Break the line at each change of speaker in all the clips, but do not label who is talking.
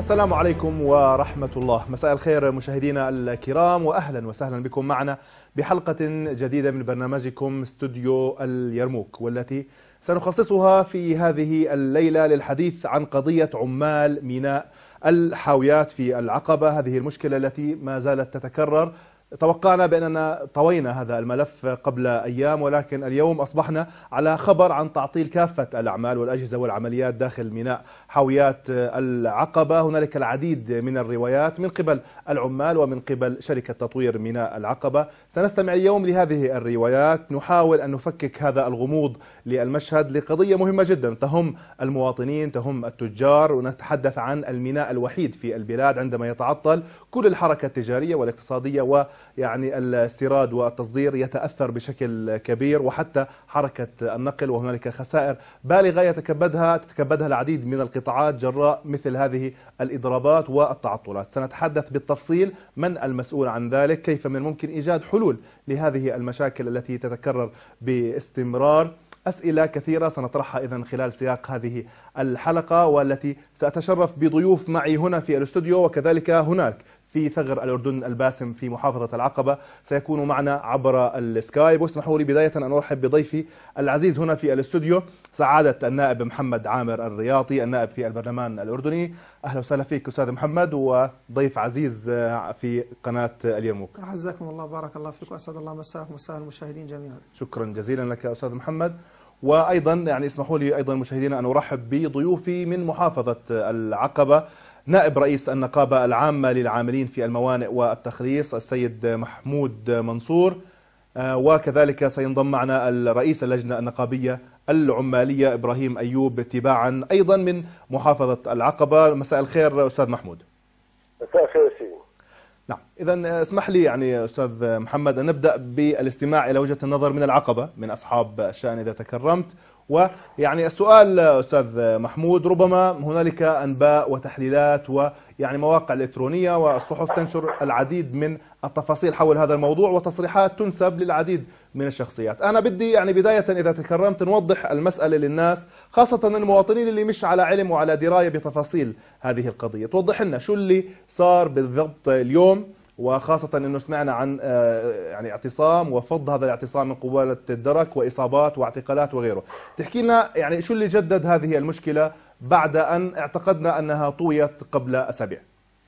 السلام عليكم ورحمة الله. مساء الخير مشاهدينا الكرام، وأهلا وسهلا بكم معنا بحلقة جديدة من برنامجكم استوديو اليرموك، والتي سنخصصها في هذه الليلة للحديث عن قضية عمال ميناء الحاويات في العقبة. هذه المشكلة التي ما زالت تتكرر. توقعنا بأننا طوينا هذا الملف قبل أيام، ولكن اليوم أصبحنا على خبر عن تعطيل كافة الأعمال والأجهزة والعمليات داخل ميناء حاويات العقبة. هنالك العديد من الروايات من قبل العمال ومن قبل شركة تطوير ميناء العقبة. سنستمع اليوم لهذه الروايات، نحاول أن نفكك هذا الغموض للمشهد لقضية مهمة جدا تهم المواطنين، تهم التجار، ونتحدث عن الميناء الوحيد في البلاد عندما يتعطل كل الحركة التجارية والاقتصادية ويعني الاستيراد والتصدير يتأثر بشكل كبير، وحتى حركة النقل، وهنالك خسائر بالغة تتكبدها العديد من القطاعات جراء مثل هذه الإضرابات والتعطلات. سنتحدث بالتفصيل من المسؤول عن ذلك، كيف من الممكن إيجاد حلول لهذه المشاكل التي تتكرر باستمرار. أسئلة كثيرة سنطرحها إذن خلال سياق هذه الحلقة، والتي سأتشرف بضيوف معي هنا في الاستوديو، وكذلك هناك في ثغر الأردن الباسم في محافظة العقبة سيكون معنا عبر السكايب. واسمحوا لي بداية أن أرحب بضيفي العزيز هنا في الاستوديو، سعادة النائب محمد عامر الرياطي، النائب في البرلمان الأردني. أهلا وسهلا فيك أستاذ محمد، وضيف عزيز في قناة اليرموك.
أعزكم الله، بارك الله فيك، وأسعد الله مساءكم ومساء المشاهدين جميعا.
شكرا جزيلا لك أستاذ محمد. وأيضا يعني اسمحوا لي أيضا مشاهدينا أن أرحب بضيوفي من محافظة العقبة، نائب رئيس النقابة العامة للعاملين في الموانئ والتخليص السيد محمود منصور، وكذلك سينضم معنا الرئيس اللجنة النقابية العمالية إبراهيم أيوب تباعا أيضا من محافظة العقبة. مساء الخير أستاذ محمود.
مساء الخير سيدي.
نعم، إذا اسمح لي يعني أستاذ محمد أن نبدأ بالاستماع إلى وجهة النظر من العقبة، من أصحاب الشأن إذا تكرمت. ويعني السؤال أستاذ محمود، ربما هنالك أنباء وتحليلات ويعني مواقع إلكترونية والصحف تنشر العديد من التفاصيل حول هذا الموضوع، وتصريحات تنسب للعديد من الشخصيات. أنا بدي يعني بداية إذا تكرمت نوضح المسألة للناس، خاصة المواطنين اللي مش على علم وعلى دراية بتفاصيل هذه القضية. توضح لنا شو اللي صار بالضبط اليوم، وخاصة أنه سمعنا عن يعني اعتصام وفض هذا الاعتصام من قبالة الدرك وإصابات واعتقالات وغيره. تحكي لنا يعني شو اللي جدد هذه المشكلة بعد أن اعتقدنا أنها طويت قبل أسابيع.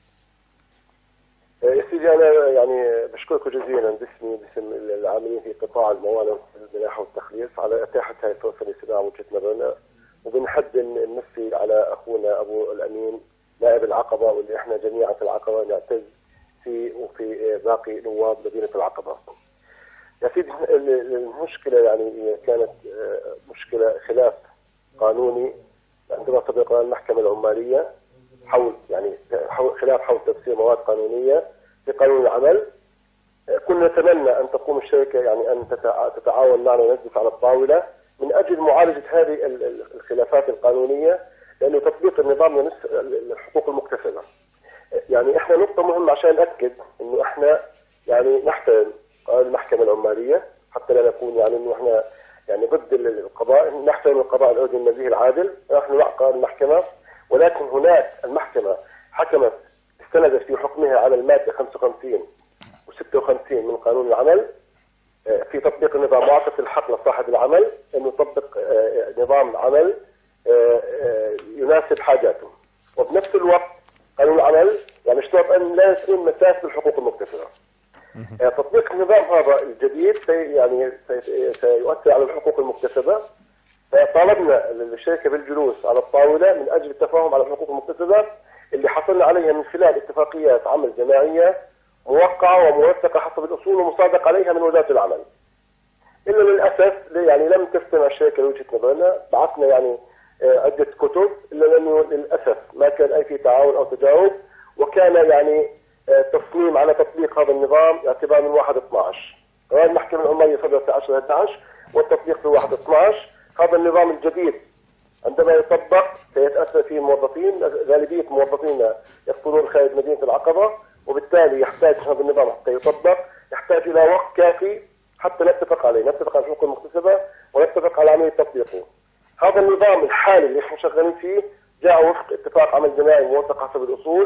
يا سيدي أنا يعني بشكرك جزيلا باسم العاملين في قطاع الموانئ والملاحة والتخليص على إتاحة هذه الفرصة لاستماع وجهة نظرنا، وبنحب نمسي على أخونا أبو الأمين نائب العقبة، واللي إحنا جميعا في العقبة نعتز وفي باقي نواب مدينة العقبة. يا سيدي المشكلة يعني كانت مشكلة خلاف قانوني عندما سبق المحكمة العمالية حول خلاف حول تفسير مواد قانونية في قانون العمل. كنا نتمنى أن تقوم الشركة يعني أن تتعاون معنا ونجلس على الطاولة من أجل معالجة هذه الخلافات القانونية، لأنه تطبيق النظام يمس الحقوق المكتسبة. يعني احنا نقطة مهمة عشان نأكد انه احنا يعني نحترم قرار المحكمة العمالية، حتى لا نكون يعني انه احنا يعني ضد القضاء. نحترم القضاء الأردني النزيه العادل، نحن مع قرار المحكمة، ولكن هناك المحكمة حكمت استندت في حكمها على المادة 55 و56 من قانون العمل في تطبيق النظام، وأعطت الحق لصاحب العمل انه يطبق نظام عمل يناسب حاجاته. وبنفس الوقت قانون العمل يعني اشترط ان لا يكون مساس بالحقوق المكتسبه. تطبيق النظام هذا الجديد سيؤثر على الحقوق المكتسبه. طالبنا الشركه بالجلوس على الطاوله من اجل التفاهم على الحقوق المكتسبه اللي حصلنا عليها من خلال اتفاقيات عمل جماعيه موقعه وموثقه حسب الاصول ومصادق عليها من وزاره العمل. الا للاسف يعني لم تستمع الشركه لوجهه نظرنا، بعثنا يعني عدة كتب، إلا أنه للأسف ما كان أي في تعاون أو تجاوب، وكان يعني تصميم على تطبيق هذا النظام اعتبار من 1/12. قرار المحكمة العمالية صدر في 10/11 والتطبيق في 1/12. هذا النظام الجديد عندما يطبق سيتأثر فيه الموظفين، غالبية موظفينا يقصدون خارج مدينة العقبة، وبالتالي يحتاج هذا النظام حتى يطبق يحتاج إلى وقت كافي حتى نتفق عليه، نتفق على الحقوق المكتسبة ونتفق على عملية تطبيقه. هذا النظام الحالي اللي احنا شغالين فيه جاء وفق اتفاق عمل جماعي موثق حسب الاصول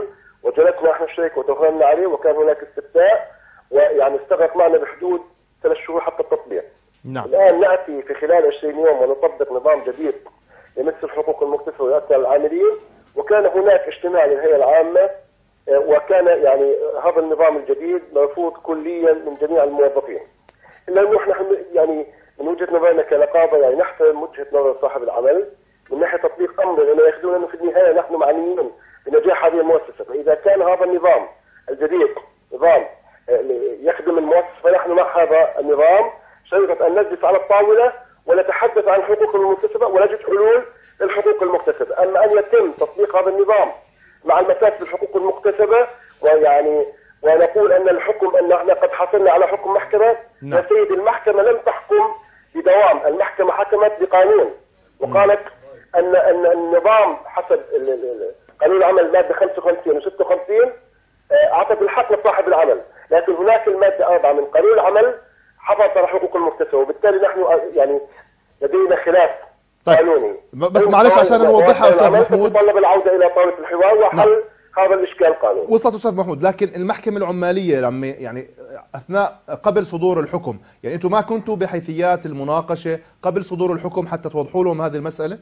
اشتغلنا عليه وكان هناك استفتاء، ويعني استغرق معنا بحدود 3 شهور حتى التطبيق.
نعم.
الآن نأتي في خلال 20 يوم ونطبق نظام جديد يمس الحقوق المكتسبة ويؤثر على العاملين، وكان هناك اجتماع للهيئة العامة، وكان يعني هذا النظام الجديد مرفوض كليا من جميع الموظفين. إلا أنه نحن يعني من وجهة نظرنا كنقابة يعني نحترم وجهة نظر صاحب العمل من ناحية تطبيق أمر، لأنه يأخذون أنه في النهاية نحن معنيين بنجاح هذه المؤسسة، فإذا كان هذا النظام الجديد نظام يخدم المؤسسة فنحن مع هذا النظام، شريطة أن نجلس على الطاولة ونتحدث عن الحقوق المكتسبة ونجد حلول للحقوق المكتسبة. أما أن يتم تطبيق هذا النظام مع المكاسب الحقوق المكتسبة ويعني ونقول أن الحكم أن احنا قد حصلنا على حكم محكمة،
نعم.
يا سيدي المحكمة لم تحكم بدوام، المحكمة حكمت بقانون وقالت أن النظام حسب قانون العمل المادة 55 و 56 أعطت الحق لصاحب العمل، لكن هناك المادة 4 من قانون العمل حفظت على حقوق المكتسبة، وبالتالي نحن يعني لدينا خلاف قانوني.
بس معلش عشان نوضحها أستاذ محمود،
تتطلب العودة إلى طاولة الحوار وحل هذا الإشكال القانوني.
وصلت أستاذ محمود، لكن المحكمة العمالية لما يعني أثناء قبل صدور الحكم، يعني أنتم ما كنتوا بحيثيات المناقشة قبل صدور الحكم حتى توضحوا لهم هذه المسألة؟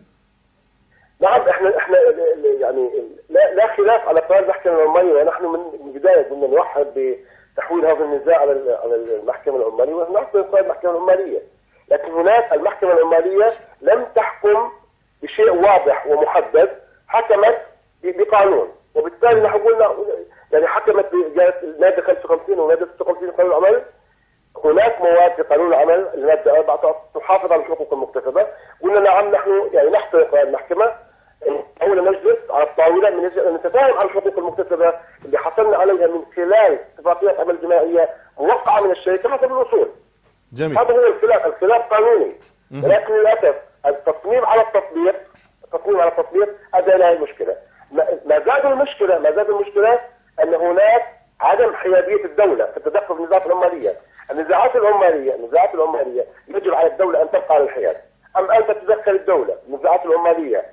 نعم، احنا يعني لا خلاف على قرار المحكمة العمالية، ونحن من البداية كنا نوحد بتحويل هذا النزاع على المحكمة العمالية ونحن قرار المحكمة العمالية، لكن هناك المحكمة العمالية لم تحكم بشيء واضح ومحدد، حكمت بقانون، وبالتالي نحن قلنا يعني حكمت المادة 55 ومادة 56 من قانون العمل. هناك مواد في قانون العمل المادة 4 تحافظ على الحقوق المكتسبة، قلنا نعم نحن يعني نحترم قرار المحكمة، أولا نجلس على الطاولة من أجل أن نتفاهم على الحقوق المكتسبة اللي حصلنا عليها من خلال اتفاقيات عمل جماعية موقعة من الشركة حسب الأصول.
جميل.
هذا هو الخلاف قانوني، ولكن للأسف التصميم على التطبيق أدى إلى المشكلة. ما زاد المشكلة أن هناك عدم حيادية الدولة في التدخل في النزاعات العمالية. النزاعات العمالية يجب على الدولة أن تبقى على الحياد. أما أن تتدخل الدولة في النزاعات العمالية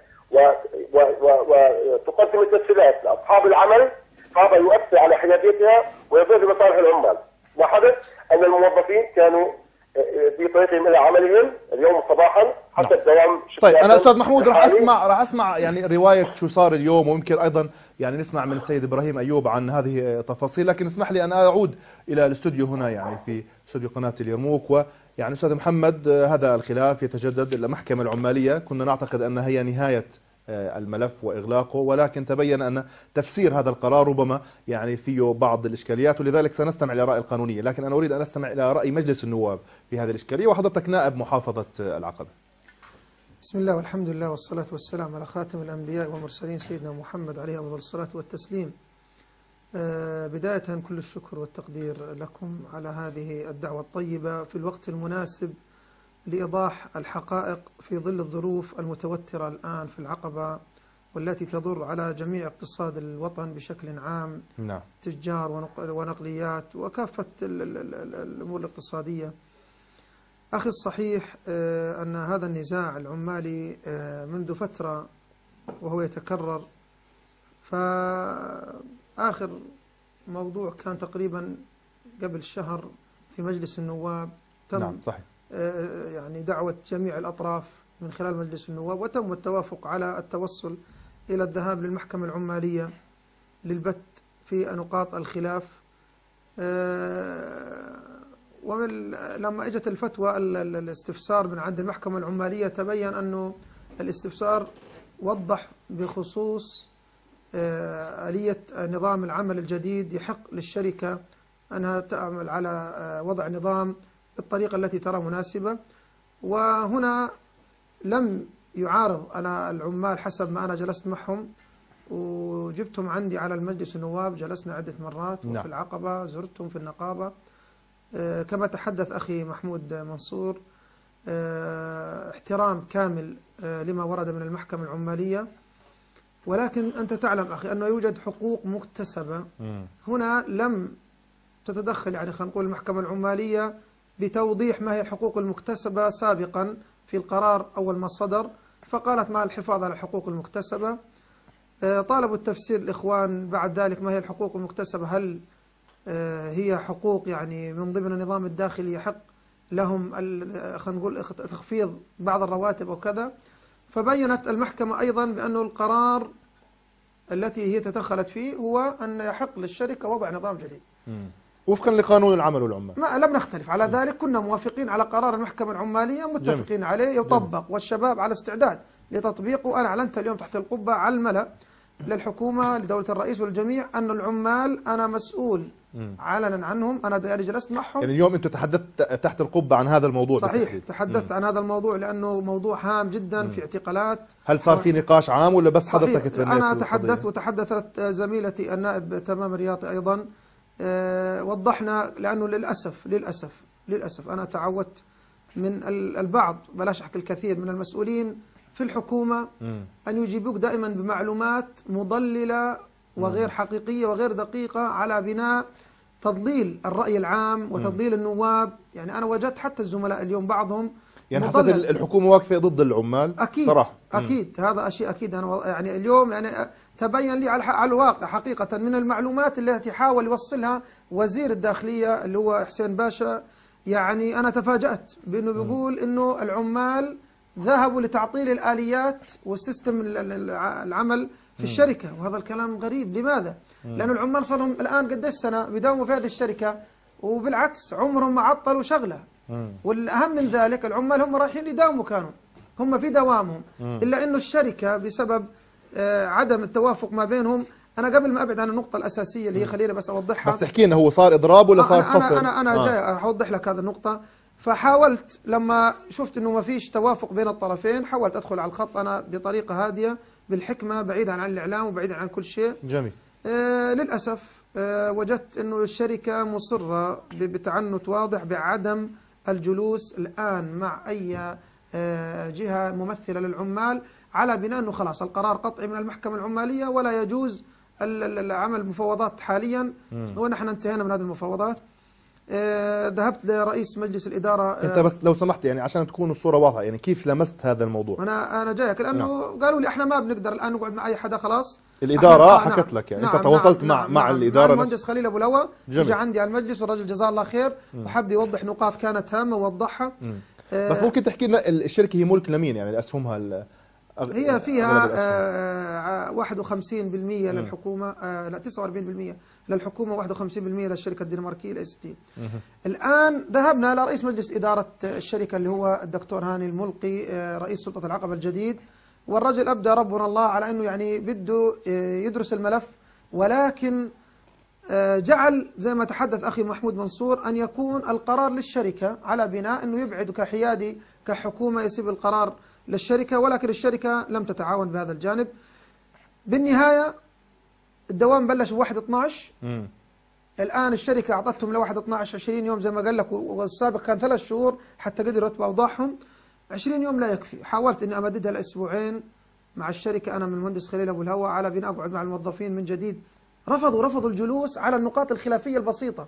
وتقدم التسهيلات لأصحاب العمل، هذا يؤثر على حياديتها ويضر بمصالح العمال. وحدث أن الموظفين كانوا في طريقهم إلى عملهم اليوم صباحا حتى الدوام.
طيب أنا أستاذ محمود راح أسمع يعني رواية شو صار اليوم، ويمكن أيضا يعني نسمع من السيد إبراهيم أيوب عن هذه التفاصيل، لكن اسمح لي أن أعود إلى الاستوديو هنا يعني في استوديو قناة اليرموك. ويعني أستاذ محمد، هذا الخلاف يتجدد. المحكمة العمالية كنا نعتقد أنها هي نهاية الملف وإغلاقه، ولكن تبين أن تفسير هذا القرار ربما يعني فيه بعض الإشكاليات، ولذلك سنستمع إلى رأي القانونية، لكن أنا أريد أن أستمع إلى رأي مجلس النواب في هذه الإشكالية، وحضرتك نائب محافظة العقبة.
بسم الله والحمد لله والصلاة والسلام على خاتم الأنبياء والمرسلين سيدنا محمد عليه أفضل الصلاة والتسليم. بداية كل الشكر والتقدير لكم على هذه الدعوة الطيبة في الوقت المناسب لإيضاح الحقائق في ظل الظروف المتوترة الآن في العقبة، والتي تضر على جميع اقتصاد الوطن بشكل عام.
نعم.
تجار ونقليات وكافة الأمور الاقتصادية. أخي الصحيح أن هذا النزاع العمالي منذ فترة وهو يتكرر، فآخر موضوع كان تقريبا قبل شهر في مجلس النواب، تم
نعم صحيح.
يعني دعوة جميع الأطراف من خلال مجلس النواب، وتم التوافق على التوصل إلى الذهاب للمحكمة العمالية للبت في نقاط الخلاف. لما اجت الفتوى الاستفسار من عند المحكمة العمالية، تبين أنه الاستفسار وضح بخصوص آلية نظام العمل الجديد يحق للشركة أنها تعمل على وضع نظام بالطريقة التي ترى مناسبة. وهنا لم يعارض أنا العمال حسب ما أنا جلست معهم وجبتهم عندي على المجلس النواب، جلسنا عدة مرات وفي العقبة زرتهم في النقابة، كما تحدث أخي محمود منصور، احترام كامل لما ورد من المحكمة العمالية. ولكن أنت تعلم أخي أنه يوجد حقوق مكتسبة هنا لم تتدخل، يعني خلينا نقول المحكمة العمالية بتوضيح ما هي الحقوق المكتسبة سابقا في القرار أول ما صدر، فقالت مع الحفاظ على الحقوق المكتسبة طالبوا التفسير الإخوان بعد ذلك ما هي الحقوق المكتسبة، هل هي حقوق يعني من ضمن النظام الداخلي يحق لهم خلينا نقول تخفيض بعض الرواتب أو كذا. فبينت المحكمة أيضا بأنه القرار التي هي تدخلت فيه هو أن يحق للشركة وضع نظام جديد
وفقا لقانون العمل والعمال.
ما لم نختلف على ذلك، كنا موافقين على قرار المحكمة العمالية، متفقين جميل. عليه يطبق جميل. والشباب على استعداد لتطبيقه. أنا أعلنت اليوم تحت القبة على الملأ للحكومة لدولة الرئيس والجميع أن العمال أنا مسؤول علنا عنهم، أنا جلست معهم.
يعني اليوم أنت تحدثت تحت القبة عن هذا الموضوع.
صحيح بالتحديد. تحدثت عن هذا الموضوع لأنه موضوع هام جدا في اعتقالات.
هل صار في نقاش عام ولا بس حضرتك تبنيت؟
أنا تحدثت وتحدثت زميلتي النائب تمام الرياضي أيضا. وضحنا لأنه للأسف أنا تعودت من البعض، بلاش أحكي الكثير من المسؤولين في الحكومة أن يجيبوك دائما بمعلومات مضللة وغير حقيقية وغير دقيقة على بناء تضليل الرأي العام وتضليل النواب. يعني أنا وجدت حتى الزملاء اليوم بعضهم
يعني حسيت الحكومة واقفة ضد العمال.
أكيد
صراحة.
أكيد هذا شيء أكيد. أنا يعني اليوم يعني تبين لي على الواقع حقيقة من المعلومات التي حاول يوصلها وزير الداخلية اللي هو حسين باشا. يعني أنا تفاجأت بأنه بيقول إنه العمال ذهبوا لتعطيل الآليات والسيستم العمل في الشركة، وهذا الكلام غريب. لماذا؟ لأن العمال صار لهم الآن قديش سنة بيداوموا في هذه الشركة، وبالعكس عمرهم ما عطلوا شغلة. والأهم من ذلك العمال هم رايحين يداوموا، كانوا هم في دوامهم، إلا إنه الشركة بسبب عدم التوافق ما بينهم. أنا قبل ما أبعد عن النقطة الأساسية اللي هي خلينا بس أوضحها،
بس تحكي لنا هو صار إضراب ولا صار فصل؟
أنا جاي راح أوضح لك هذه النقطة. فحاولت لما شفت إنه ما فيش توافق بين الطرفين، حاولت أدخل على الخط أنا بطريقة هادية بالحكمة بعيدا عن الإعلام وبعيدا عن كل شيء.
جميل.
للأسف وجدت إنه الشركة مصرة بتعنت واضح بعدم الجلوس الآن مع أي جهة ممثلة للعمال، على بناء أنه خلاص القرار قطعي من المحكمة العمالية ولا يجوز العمل مفاوضات حاليا، ونحن انتهينا من هذه المفاوضات. ذهبت لرئيس مجلس الإدارة.
أنت بس لو سمحت يعني عشان تكون الصورة واضحة، يعني كيف لمست هذا الموضوع؟
أنا جايك لأنه قالوا لي إحنا ما بنقدر الآن نقعد مع أي حدا، خلاص
الإدارة حكت لك يعني أنت تواصلت مع الإدارة.
المهندس خليل أبو لوا جاء عندي على المجلس، والرجل جزاه الله خير وحب يوضح نقاط كانت هامة ووضحها.
بس ممكن تحكي لنا الشركة هي ملك لمين؟ يعني أسهمها
هي فيها 51% للحكومة، لا 49% للحكومة، 51% للشركة الدنماركية الST. الآن ذهبنا لرئيس مجلس إدارة الشركة اللي هو الدكتور هاني الملقي رئيس سلطة العقبة الجديد، والرجل أبدى ربنا الله على أنه يعني بده يدرس الملف، ولكن جعل زي ما تحدث أخي محمود منصور أن يكون القرار للشركة، على بناء أنه يبعد كحيادي كحكومة يسيب القرار للشركة، ولكن الشركة لم تتعاون بهذا الجانب. بالنهاية الدوام بلش ب1/12. الآن الشركة أعطتهم ل1/12 20 يوم زي ما قال لك، والسابق كان 3 شهور حتى قدروا يرتبوا أوضاعهم. 20 يوم لا يكفي. حاولت أني أمددها لأسبوعين مع الشركة أنا من المهندس خليل أبو الهوى، على بناء أقعد مع الموظفين من جديد. رفضوا الجلوس على النقاط الخلافية البسيطة.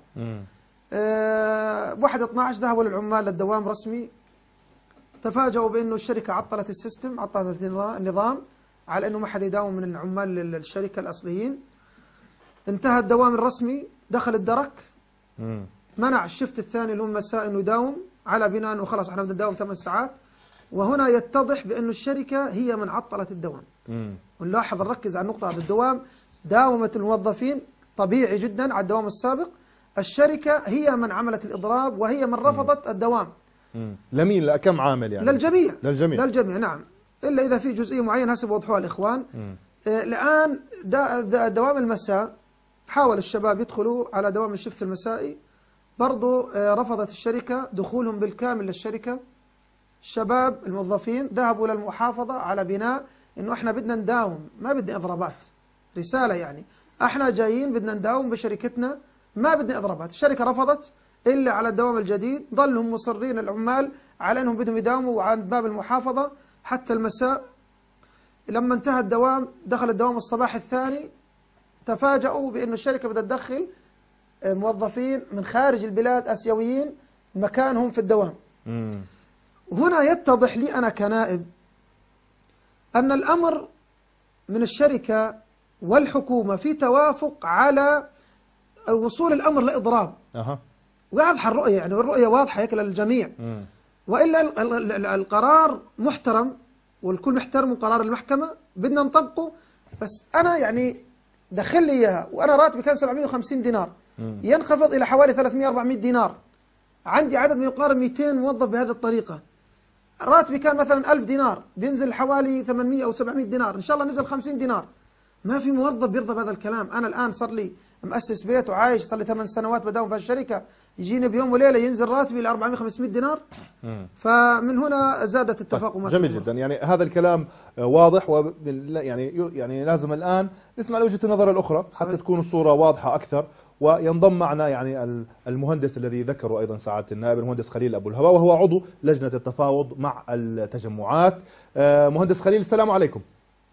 1/12 ذهبوا للعمال للدوام رسمي، تفاجؤوا بأنه الشركة عطلت السيستم، عطلت النظام، على أنه ما حد يداوم من العمال للشركة الأصليين. انتهى الدوام الرسمي، دخل الدرك، منع الشفت الثاني اللي هو المساء أنه يداوم، على بناء أنه خلاص احنا بدنا نداوم 8 ساعات. وهنا يتضح بأنه الشركة هي من عطلت الدوام. ونلاحظ نركز على النقطة هذه، الدوام داومت الموظفين طبيعي جدا على الدوام السابق، الشركة هي من عملت الإضراب وهي من رفضت الدوام.
لمين؟ لكم عامل يعني؟
للجميع نعم، إلا إذا في جزئية معينة هسه بوضحوها الإخوان. الآن دوام المساء حاول الشباب يدخلوا على دوام الشفت المسائي، برضو رفضت الشركة دخولهم بالكامل للشركة. الشباب الموظفين ذهبوا للمحافظة على بناء إنه إحنا بدنا نداوم، ما بدنا إضرابات، رسالة يعني إحنا جايين بدنا نداوم بشركتنا، ما بدنا إضرابات. الشركة رفضت إلا على الدوام الجديد، ظلهم مصرين العمال على أنهم بدهم يداوموا عند باب المحافظة حتى المساء. لما انتهى الدوام دخل الدوام الصباح الثاني، تفاجؤوا بأن الشركة بدها تدخل موظفين من خارج البلاد آسيويين مكانهم في الدوام. وهنا يتضح لي أنا كنائب أن الأمر من الشركة والحكومة في توافق على وصول الأمر لإضراب. واضحة الرؤية، يعني الرؤية واضحة هيك للجميع. وإلا القرار محترم والكل محترم قرار المحكمة بدنا نطبقه. بس أنا يعني دخل لي إياها وأنا راتبي كان 750 دينار ينخفض إلى حوالي 300-400 دينار. عندي عدد ما يقارب 200 موظف بهذه الطريقة. راتبي كان مثلا 1000 دينار بينزل حوالي 800 أو 700 دينار، إن شاء الله نزل 50 دينار. ما في موظف بيرضى بهذا الكلام. أنا الآن صار لي مؤسس بيت وعايش، صار لي 8 سنوات بداوم في الشركة، يجيني بيوم وليلة ينزل راتبي إلى 400-500 دينار. فمن هنا زادت التفاقم.
جميل جدا. يعني هذا الكلام واضح، يعني لازم الآن نسمع وجهة النظر الأخرى حتى تكون الصورة واضحة أكثر. وينضم معنا يعني المهندس الذي ذكره أيضا سعادة النائب، المهندس خليل أبو الهواء، وهو عضو لجنة التفاوض مع التجمعات. مهندس خليل، السلام عليكم.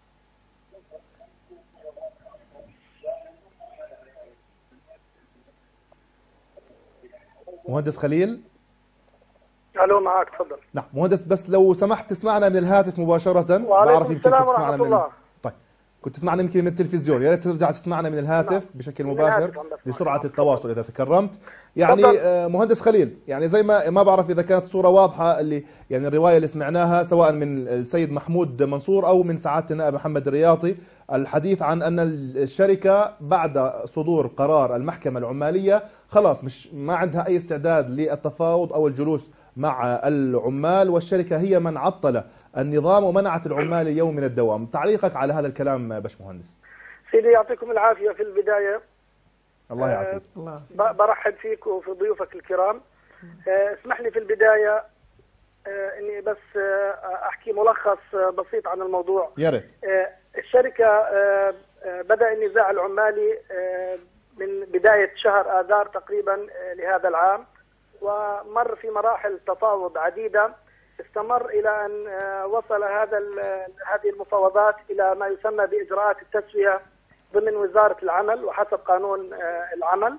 مهندس خليل.
الو معك، تفضل.
نعم مهندس، بس لو سمحت تسمعنا من الهاتف مباشرة.
وعليكم السلام ورحمة الله.
طيب كنت تسمعنا يمكن من التلفزيون، يا ريت ترجع تسمعنا من الهاتف بشكل مباشر لسرعة التواصل إذا تكرمت. يعني مهندس خليل، يعني زي ما بعرف إذا كانت الصورة واضحة، اللي يعني الرواية اللي سمعناها سواء من السيد محمود منصور أو من سعادة النائب محمد الرياطي، الحديث عن أن الشركة بعد صدور قرار المحكمة العمالية خلاص ما عندها أي استعداد للتفاوض أو الجلوس مع العمال، والشركة هي من عطل النظام ومنعت العمال اليوم من الدوام. تعليقك على هذا الكلام باشمهندس؟
سيدي يعطيكم العافية. في البداية
الله يعافيك.
برحب فيك وفي ضيوفك الكرام. اسمح لي في البداية اني بس احكي ملخص بسيط عن الموضوع.
يا ريت.
الشركة بدأ النزاع العمالي من بداية شهر آذار تقريبا لهذا العام، ومر في مراحل تفاوض عديدة، استمر إلى أن وصل هذه المفاوضات إلى ما يسمى بإجراءات التسوية ضمن وزارة العمل وحسب قانون العمل.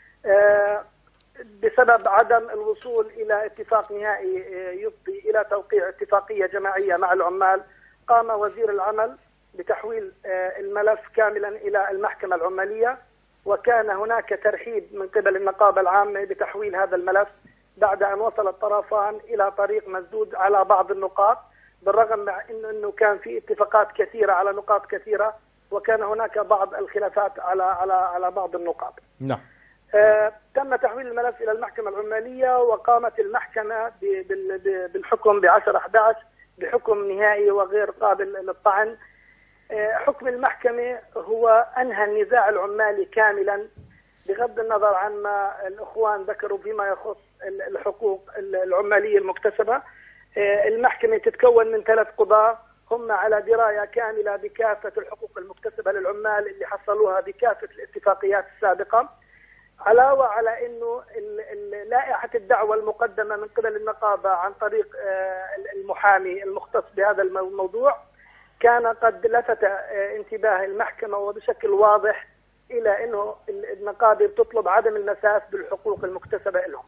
بسبب عدم الوصول إلى اتفاق نهائي يفضي إلى توقيع اتفاقية جماعية مع العمال، قام وزير العمل بتحويل الملف كاملا إلى المحكمة العمالية، وكان هناك ترحيب من قبل النقابة العامة بتحويل هذا الملف بعد أن وصل الطرفان إلى طريق مسدود على بعض النقاط، بالرغم من أنه كان في اتفاقات كثيرة على نقاط كثيرة، وكان هناك بعض الخلافات على بعض النقاط.
نعم.
تم تحويل الملف إلى المحكمة العمالية، وقامت المحكمة بالحكم ب10/11 بحكم نهائي وغير قابل للطعن. حكم المحكمة هو أنهى النزاع العمالي كاملا بغض النظر عن ما الأخوان ذكروا فيما يخص الحقوق العمالية المكتسبة. المحكمة تتكون من 3 قضاة هم على دراية كاملة بكافة الحقوق المكتسبة للعمال اللي حصلوها بكافة الاتفاقيات السابقة، علاوة على أنه لائحة الدعوة المقدمة من قبل النقابة عن طريق المحامي المختص بهذا الموضوع كان قد لفت انتباه المحكمة وبشكل واضح إلى أنه النقابة بتطلب عدم المساس بالحقوق المكتسبة لهم.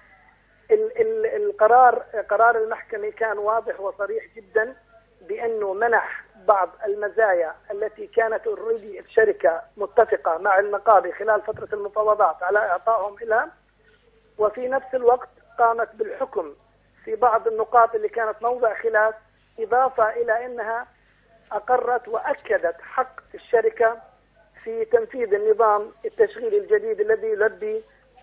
قرار المحكمة كان واضح وصريح جدا بأنه منح بعض المزايا التي كانت اوريدي الشركة متفقة مع النقابة خلال فترة المفاوضات على إعطائهم لها، وفي نفس الوقت قامت بالحكم في بعض النقاط اللي كانت موضع خلاف، إضافة إلى أنها أقرت وأكدت حق الشركة في تنفيذ النظام التشغيلي الجديد الذي يلبي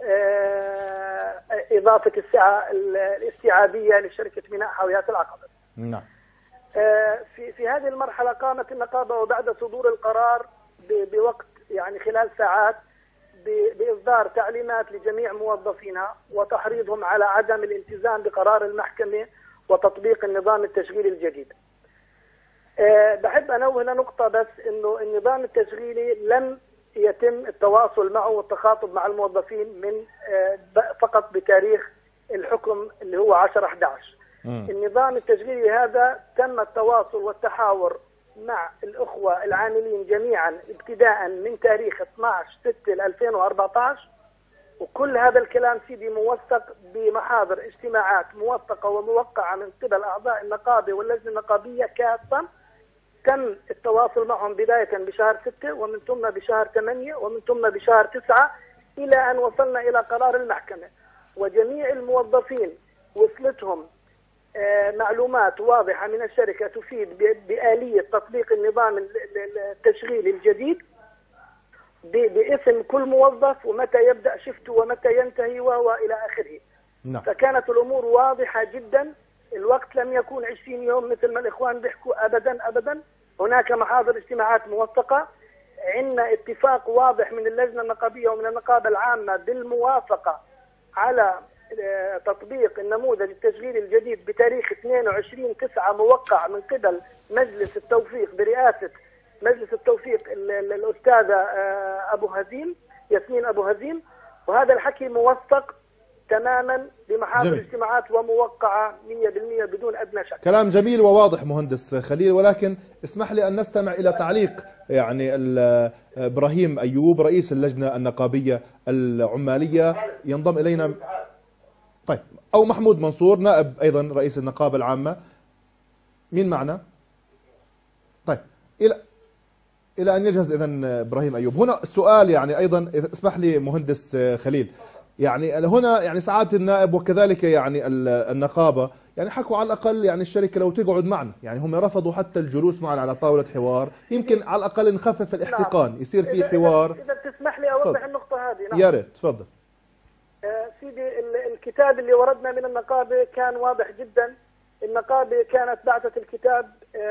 إضافة السعة الاستيعابية لشركة ميناء حاويات العقبة.
نعم.
في هذه المرحلة قامت النقابة وبعد صدور القرار بوقت يعني خلال ساعات بإصدار تعليمات لجميع موظفينها وتحريضهم على عدم الالتزام بقرار المحكمة وتطبيق النظام التشغيلي الجديد. بحب أنوه لنقطة بس، إنه النظام التشغيلي لم يتم التواصل معه والتخاطب مع الموظفين من فقط بتاريخ الحكم اللي هو 10/11. النظام التشغيلي هذا تم التواصل والتحاور مع الأخوة العاملين جميعا ابتداء من تاريخ 12/6/2014، وكل هذا الكلام سيدي موثق بمحاضر اجتماعات موثقة وموقعة من قبل أعضاء النقابة واللجنة النقابية كافة تم التواصل معهم بداية بشهر 6 ومن ثم بشهر 8 ومن ثم بشهر 9 إلى أن وصلنا إلى قرار المحكمة. وجميع الموظفين وصلتهم معلومات واضحة من الشركة تفيد بآلية تطبيق النظام التشغيلي الجديد باسم كل موظف ومتى يبدأ شفته ومتى ينتهي وإلى آخره.
نعم.
فكانت الأمور واضحة جدا. الوقت لم يكون 20 يوم مثل ما الإخوان بيحكوا أبدا أبدا. هناك محاضر اجتماعات موثقة، عندنا اتفاق واضح من اللجنة النقابية ومن النقابة العامة بالموافقة على تطبيق النموذج التشغيلي الجديد بتاريخ 22/9 موقع من قبل مجلس التوفيق برئاسة مجلس التوفيق الأستاذة ياسمين أبو هزيم، وهذا الحكي موثق تماما بمحاضر اجتماعات وموقعة 100% بدون أدنى شك.
كلام جميل وواضح مهندس خليل، ولكن اسمح لي أن نستمع إلى تعليق يعني إبراهيم أيوب رئيس اللجنة النقابية العمالية ينضم إلينا. طيب، أو محمود منصور نائب أيضا رئيس النقابة العامة. مين معنا؟ طيب، إلى أن يجهز إذن إبراهيم أيوب. هنا السؤال يعني أيضا اسمح لي مهندس خليل، يعني هنا يعني سعادة النائب وكذلك يعني النقابة يعني حكوا على الأقل يعني الشركة لو تقعد معنا، يعني هم رفضوا حتى الجلوس معنا على طاولة حوار، يمكن على الأقل نخفف الاحتقان، يصير في حوار.
إذا بتسمح لي أوضح النقطة هذه. نعم.
يا ريت تفضل.
سيدي، الكتاب اللي وردنا من النقابة كان واضح جدا. النقابة كانت بعثت الكتاب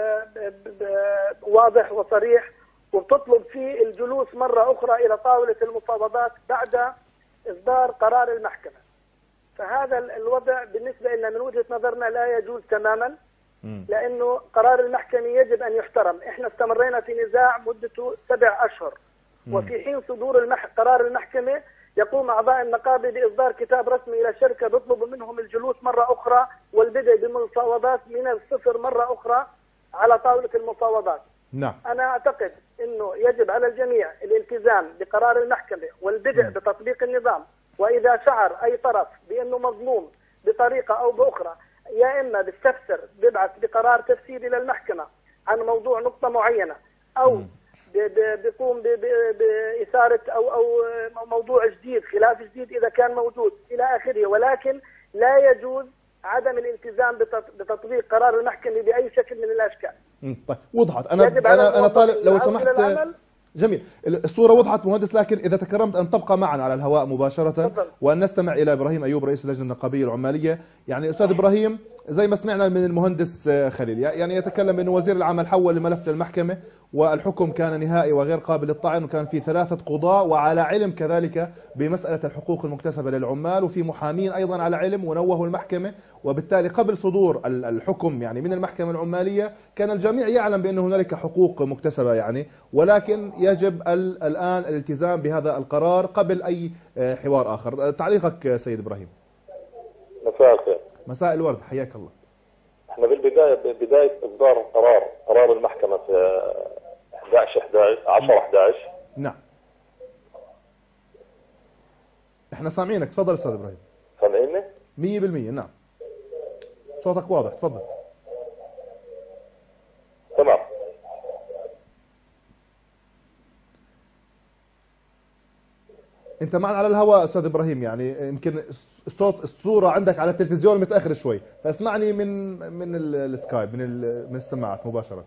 واضح وصريح، وبتطلب فيه الجلوس مرة أخرى إلى طاولة المفاوضات بعد إصدار قرار المحكمة. فهذا الوضع بالنسبة لنا من وجهة نظرنا لا يجوز تماما، لأنه قرار المحكمة يجب أن يحترم. إحنا استمرينا في نزاع مدته 7 أشهر، وفي حين صدور قرار المحكمة يقوم أعضاء النقابة بإصدار كتاب رسمي إلى الشركة بيطلب منهم الجلوس مرة أخرى والبدء بالمفاوضات من الصفر مرة أخرى على طاولة المفاوضات.
نعم.
أنا أعتقد أنه يجب على الجميع الالتزام بقرار المحكمة والبدء بتطبيق النظام، وإذا شعر أي طرف بأنه مظلوم بطريقة أو بأخرى، يا إما بيستفسر بيبعث بقرار تفسيري للمحكمة عن موضوع نقطة معينة، أو بيقوم بإثارة أو موضوع جديد، خلاف جديد إذا كان موجود إلى آخره. ولكن لا يجوز عدم الالتزام بتطبيق قرار المحكمة بأي شكل من الأشكال.
طيب، وضحت. أنا طالب لو سمحت. جميل، الصورة وضحت مهندس، لكن إذا تكرمت أن تبقى معنا على الهواء مباشرة وأن نستمع إلى إبراهيم أيوب رئيس اللجنة النقابية العمالية. يعني أستاذ إبراهيم، زي ما سمعنا من المهندس خليل يعني يتكلم أنه وزير العمل حول الملف للمحكمة والحكم كان نهائي وغير قابل للطعن، وكان في 3 قضاة وعلى علم كذلك بمسألة الحقوق المكتسبة للعمال، وفي محامين أيضا على علم ونوهوا المحكمة، وبالتالي قبل صدور الحكم يعني من المحكمة العمالية كان الجميع يعلم بأن هنالك حقوق مكتسبة يعني، ولكن يجب الآن الالتزام بهذا القرار قبل أي حوار آخر. تعليقك سيد إبراهيم.
مساء الخير.
مساء الورد، حياك الله.
احنا بداية إصدار قرار المحكمة في 10/11.
نعم. احنا سامعينك، تفضل استاذ ابراهيم.
سامعيني؟
100%. نعم. صوتك واضح، تفضل.
تمام.
انت معنا على الهواء استاذ ابراهيم، يعني يمكن الصورة عندك على التلفزيون متأخر شوي، فاسمعني من السكايب من السماعات مباشرة.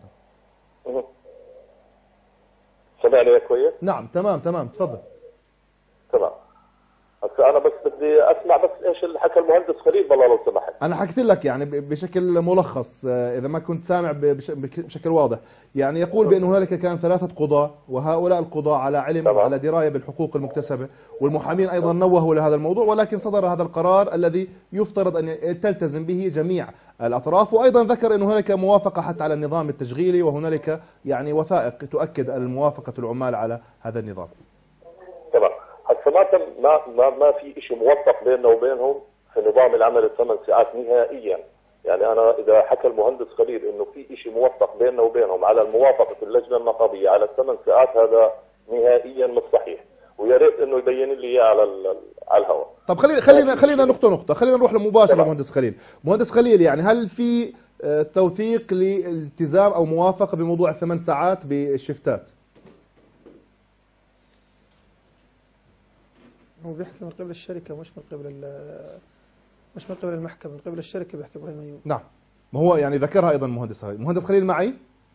سمعني كويس؟
نعم تمام تفضل.
تمام. هسه انا بس بدي اسمع بس ايش اللي حكى المهندس خليل بالله لو سمحت.
انا حكيت لك يعني بشكل ملخص اذا ما كنت سامع بشكل واضح. يعني يقول بأن هنالك كان 3 قضاة، وهؤلاء القضاة على علم وعلى دراية بالحقوق المكتسبة، والمحامين ايضا نوهوا لهذا الموضوع، ولكن صدر هذا القرار الذي يفترض ان تلتزم به جميع الاطراف. وايضا ذكر ان هنالك موافقة حتى على النظام التشغيلي، وهنالك يعني وثائق تؤكد موافقة العمال على هذا النظام.
تمام. هسه ما في شيء موثق بيننا وبينهم في نظام العمل ال8 ساعات نهائيا. يعني انا اذا حكى المهندس خليل انه في شيء موثق بيننا وبينهم على الموافقه اللجنه النقابيه على ال8 ساعات، هذا نهائيا مش صحيح، ويا ريت انه يبين لي اياه على الهواء.
طب خلينا نقطه، خلينا نروح مباشره. مهندس خليل يعني هل في توثيق للالتزام أو موافقة بموضوع ال8 ساعات بالشفتات.
هو بيحكي من قبل الشركة مش من قبل المحكمة، من قبل الشركة بيحكي إبراهيم أيوب.
نعم، ما هو يعني ذكرها أيضا مهندس خليل. مهندس خليل معي؟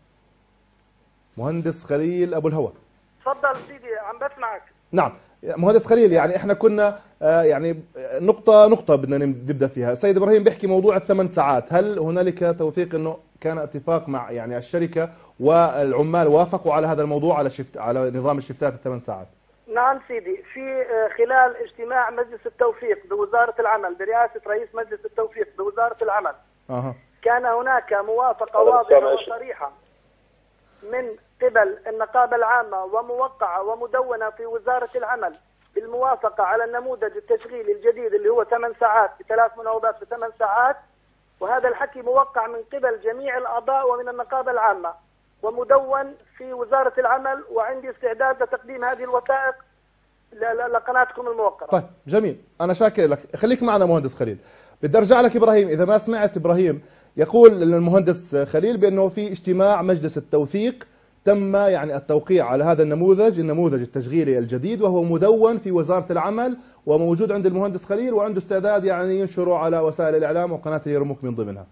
مهندس خليل أبو الهوى.
تفضل سيدي عم بسمعك.
نعم مهندس خليل، يعني احنا كنا يعني نقطة بدنا نبدأ فيها. سيد إبراهيم بيحكي موضوع ال8 ساعات، هل هنالك توثيق أنه كان اتفاق مع يعني الشركة والعمال وافقوا على هذا الموضوع على نظام الشفتات ال8 ساعات؟
نعم سيدي، في خلال اجتماع مجلس التوفيق بوزارة العمل برئاسة رئيس مجلس التوفيق بوزارة العمل كان هناك موافقة واضحة وصريحة من قبل النقابة العامة وموقعة ومدونة في وزارة العمل بالموافقة على النموذج التشغيلي الجديد اللي هو 8 ساعات ب3 مناوبات في 8 ساعات، وهذا الحكي موقع من قبل جميع الأعضاء ومن النقابة العامة ومدون في وزارة العمل، وعندي استعداد لتقديم هذه الوثائق لقناتكم الموقرة.
طيب جميل، أنا شاكر لك. خليك معنا مهندس خليل. بدي أرجع لك إبراهيم، إذا ما سمعت إبراهيم يقول المهندس خليل بأنه في اجتماع مجلس التوثيق تم يعني التوقيع على هذا النموذج التشغيلي الجديد، وهو مدون في وزارة العمل وموجود عند المهندس خليل، وعنده استعداد يعني ينشره على وسائل الإعلام وقناة اليرموك من ضمنها.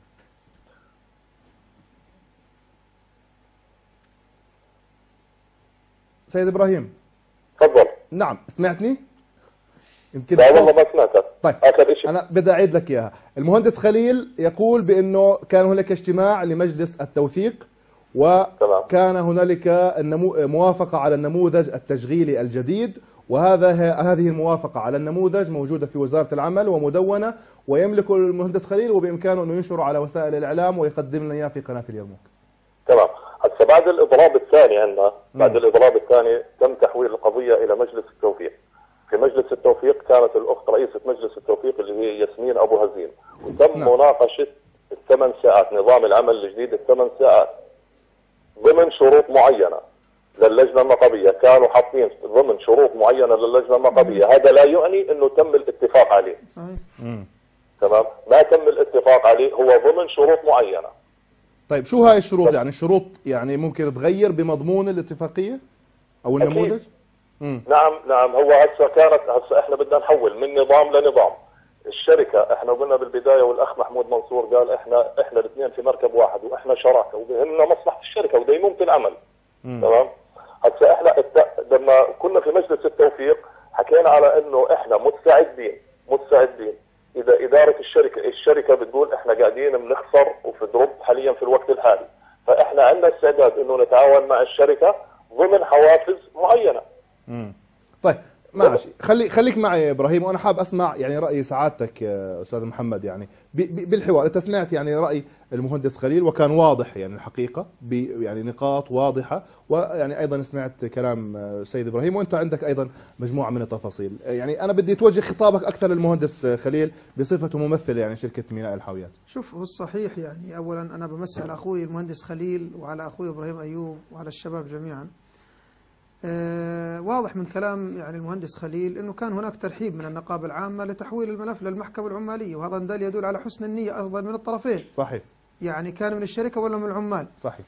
سيد إبراهيم
تفضل.
نعم سمعتني؟ يمكن
لا والله ما سمعتك.
طيب أنا بدي أعيد لك إياها. المهندس خليل يقول بأنه كان هناك اجتماع لمجلس التوثيق وكان هنالك موافقة على النموذج التشغيلي الجديد، هذه الموافقة على النموذج موجودة في وزارة العمل ومدونة ويملك المهندس خليل، وبإمكانه أنه ينشره على وسائل الإعلام ويقدم لنا إياه في قناة اليرموك.
تمام. هسه بعد الإضراب الثاني عندنا، بعد الإضراب الثاني تم تحويل القضية إلى مجلس التوفيق. في مجلس التوفيق كانت الأخت رئيسة مجلس التوفيق اللي هي ياسمين أبو هزيم، وتم مناقشة ال8 ساعات، نظام العمل الجديد ال8 ساعات ضمن شروط معينة للجنة النقابية. كانوا حاطين ضمن شروط معينة للجنة النقابية، هذا لا يعني أنه تم الاتفاق عليه.
صحيح.
تمام، ما تم الاتفاق عليه، هو ضمن شروط معينة.
طيب شو هاي الشروط؟ يعني الشروط يعني ممكن تغير بمضمون الاتفاقية أو النموذج؟
نعم هو هسه احنا بدنا نحول من نظام لنظام. الشركة احنا قلنا بالبداية، والأخ محمود منصور قال احنا الاثنين في مركب واحد واحنا شراكة وبهمنا مصلحة الشركة وديمومة العمل. تمام. هسه احنا لما كنا في مجلس التوفيق حكينا على انه احنا مستعدين اذا إدارة الشركة بتقول احنا قاعدين بنخسر وفي دروب حاليا في الوقت الحالي، فاحنا عندنا استعداد انه نتعاون مع الشركة ضمن حوافز معينة.
طيب ماشي، خليك معي يا ابراهيم، وانا حاب اسمع يعني راي سعادتك يا استاذ محمد. يعني بالحوار انت سمعت يعني راي المهندس خليل وكان واضح يعني الحقيقه يعني نقاط واضحه، ويعني ايضا سمعت كلام السيد ابراهيم، وانت عندك ايضا مجموعه من التفاصيل. يعني انا بدي توجه خطابك اكثر للمهندس خليل بصفته ممثل يعني شركه ميناء الحاويات.
شوف، هو الصحيح يعني اولا انا بمسي على اخوي المهندس خليل وعلى اخوي ابراهيم ايوب وعلى الشباب جميعا. واضح من كلام يعني المهندس خليل أنه كان هناك ترحيب من النقابة العامة لتحويل الملف للمحكمة العمالية، وهذا دليل يدل على حسن النية أيضا من الطرفين.
صحيح.
يعني كان من الشركة ولا من العمال.
صحيح.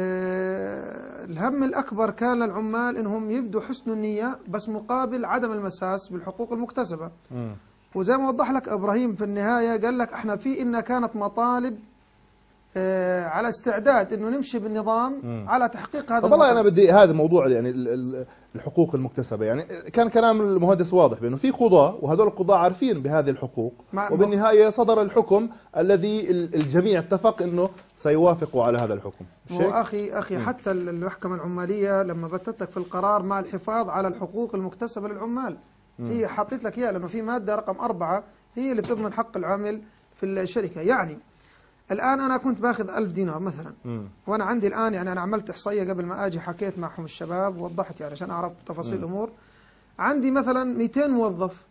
الهم الأكبر كان للعمال أنهم يبدوا حسن النية بس مقابل عدم المساس بالحقوق المكتسبة. وزي ما وضح لك إبراهيم في النهاية قال لك احنا في إنها كانت مطالب على استعداد انه نمشي بالنظام على تحقيق هذا.
والله انا بدي هذا موضوع يعني الحقوق المكتسبه، يعني كان كلام المهندس واضح بانه في قضاة وهذول القضاة عارفين بهذه الحقوق، وبالنهايه صدر الحكم الذي الجميع اتفق انه سيوافقوا على هذا الحكم.
اخي حتى المحكمه العماليه لما بتتك في القرار مع الحفاظ على الحقوق المكتسبه للعمال، هي حطيت لك اياها لانه في ماده رقم 4 هي اللي بتضمن حق العامل في الشركه. يعني الآن أنا كنت باخذ 1000 دينار مثلا، وأنا عندي الآن يعني أنا عملت إحصائية قبل ما أجي، حكيت معهم الشباب ووضحت يعني عشان أعرف تفاصيل الأمور. عندي مثلا 200 موظف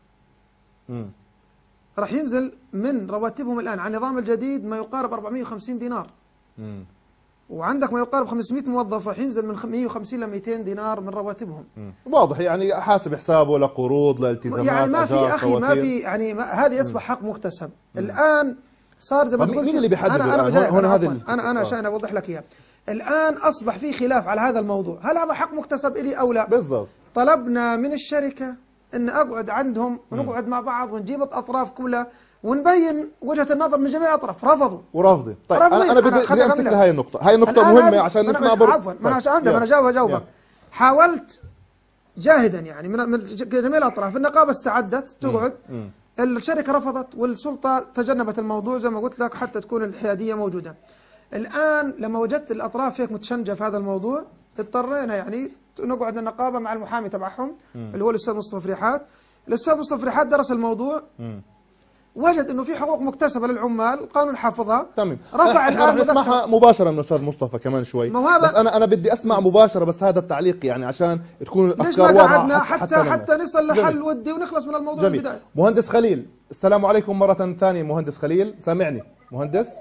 راح ينزل من رواتبهم الآن على النظام الجديد ما يقارب 450 دينار. وعندك ما يقارب 500 موظف راح ينزل من 150 ل 200 دينار من رواتبهم. واضح
يعني حاسب حسابه لقروض لالتزامات،
يعني ما في أخي ما في يعني هذه أصبح حق مكتسب. الآن صار زي ما تقول
مين اللي بيحدد
انا عشان اوضح لك اياه. الان اصبح في خلاف على هذا الموضوع، هل هذا حق مكتسب الي او لا؟
بالضبط.
طلبنا من الشركه ان اقعد عندهم ونقعد مع بعض ونجيب الاطراف كلها ونبين وجهه النظر من جميع الاطراف، رفضوا
ورافضين. طيب انا بدي امسك لهي النقطه، هاي النقطه مهمه عشان نسمع
عفوا انا جاوبك. حاولت جاهدا يعني من جميع الاطراف، النقابه استعدت تقعد، الشركه رفضت والسلطه تجنبت الموضوع زي ما قلت لك حتى تكون الحياديه موجوده. الان لما وجدت الاطراف هيك متشنجه في هذا الموضوع اضطرينا يعني نقعد النقابه مع المحامي تبعهم اللي هو الاستاذ مصطفى فريحات. الاستاذ مصطفى فريحات درس الموضوع، وجد انه في حقوق مكتسبه للعمال، القانون حافظها.
تمام.
رفع الان
نسمعها مباشره من الاستاذ مصطفى كمان شوي. بس انا بدي اسمع مباشره بس هذا التعليق يعني عشان تكون الافكار واضحه
حتى نصل لحل ودي ونخلص من الموضوع من البدايه.
مهندس خليل، السلام عليكم مره ثانيه. مهندس خليل سامعني؟ مهندس؟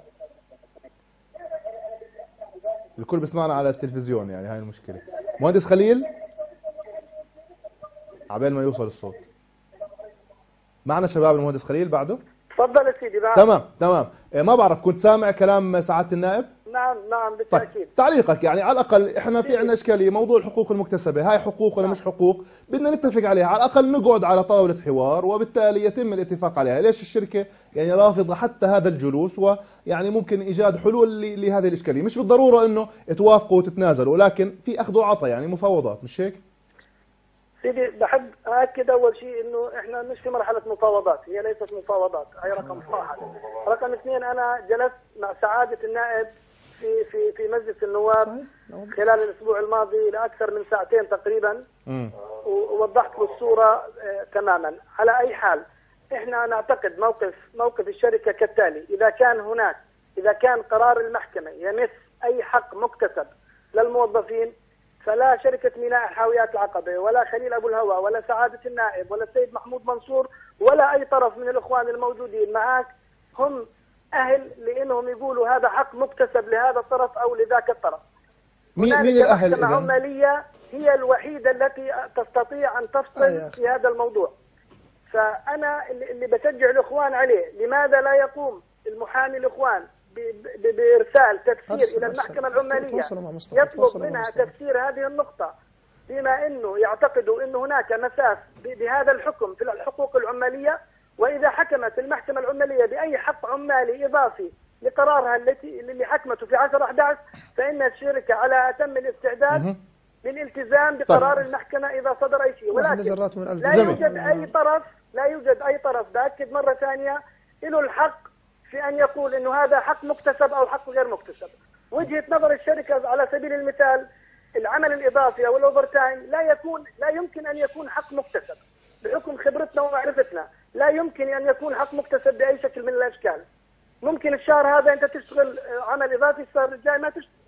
الكل بيسمعنا على التلفزيون يعني هاي المشكله. مهندس خليل عبال ما يوصل الصوت. معنا شباب المهندس خليل بعده؟
تفضل يا سيدي.
تمام. ما بعرف كنت سامع كلام سعاده النائب؟
نعم بالتاكيد.
طيب تعليقك يعني على الاقل احنا في عندنا اشكاليه موضوع الحقوق المكتسبه، هاي حقوق ولا مش حقوق؟ بدنا نتفق عليها، على الاقل نقعد على طاوله حوار وبالتالي يتم الاتفاق عليها. ليش الشركه يعني رافضه حتى هذا الجلوس ويعني ممكن ايجاد حلول لهذه الاشكاليه؟ مش بالضروره انه توافقوا وتتنازلوا، ولكن في اخذ وعطاء يعني مفاوضات، مش هيك؟
سيدي بحب أأكد أول شيء إنه إحنا مش في مرحلة مفاوضات، هي ليست مفاوضات، هي رقم واحد. رقم اثنين، أنا جلست مع سعادة النائب في مجلس النواب خلال الأسبوع الماضي لأكثر من ساعتين تقريبا، ووضحت له الصورة تماما. على أي حال إحنا نعتقد موقف الشركة كالتالي: إذا كان قرار المحكمة يمس أي حق مكتسب للموظفين، فلا شركة ميناء حاويات العقبة ولا خليل أبو الهوى ولا سعادة النائب ولا السيد محمود منصور ولا أي طرف من الإخوان الموجودين معك هم أهل لأنهم يقولوا هذا حق مكتسب لهذا الطرف أو لذاك الطرف.
مين الأهل؟
المحكمة العمالية هي الوحيدة التي تستطيع أن تفصل في هذا الموضوع. فأنا اللي بشجع الإخوان عليه، لماذا لا يقوم المحامي الإخوان بإرسال تفسير إلى المحكمة العمالية يطلب منها تفسير هذه النقطة، بما أنه يعتقدوا أن هناك مساس بهذا الحكم في الحقوق العمالية، وإذا حكمت المحكمة العمالية بأي حق عمالي إضافي لقرارها اللي حكمته في 10/11 فإن الشركة على أتم الاستعداد للالتزام بقرار المحكمة إذا صدر أي شيء. ولكن لا يوجد أي طرف بأكد مرة ثانية له الحق في أن يقول إنه هذا حق مكتسب أو حق غير مكتسب. وجهة نظر الشركة على سبيل المثال، العمل الإضافي أو الأوفر تايم لا يمكن أن يكون حق مكتسب بحكم خبرتنا ومعرفتنا، لا يمكن أن يكون حق مكتسب بأي شكل من الأشكال. ممكن الشهر هذا أنت تشتغل عمل إضافي، الشهر الجاي ما تشتغل.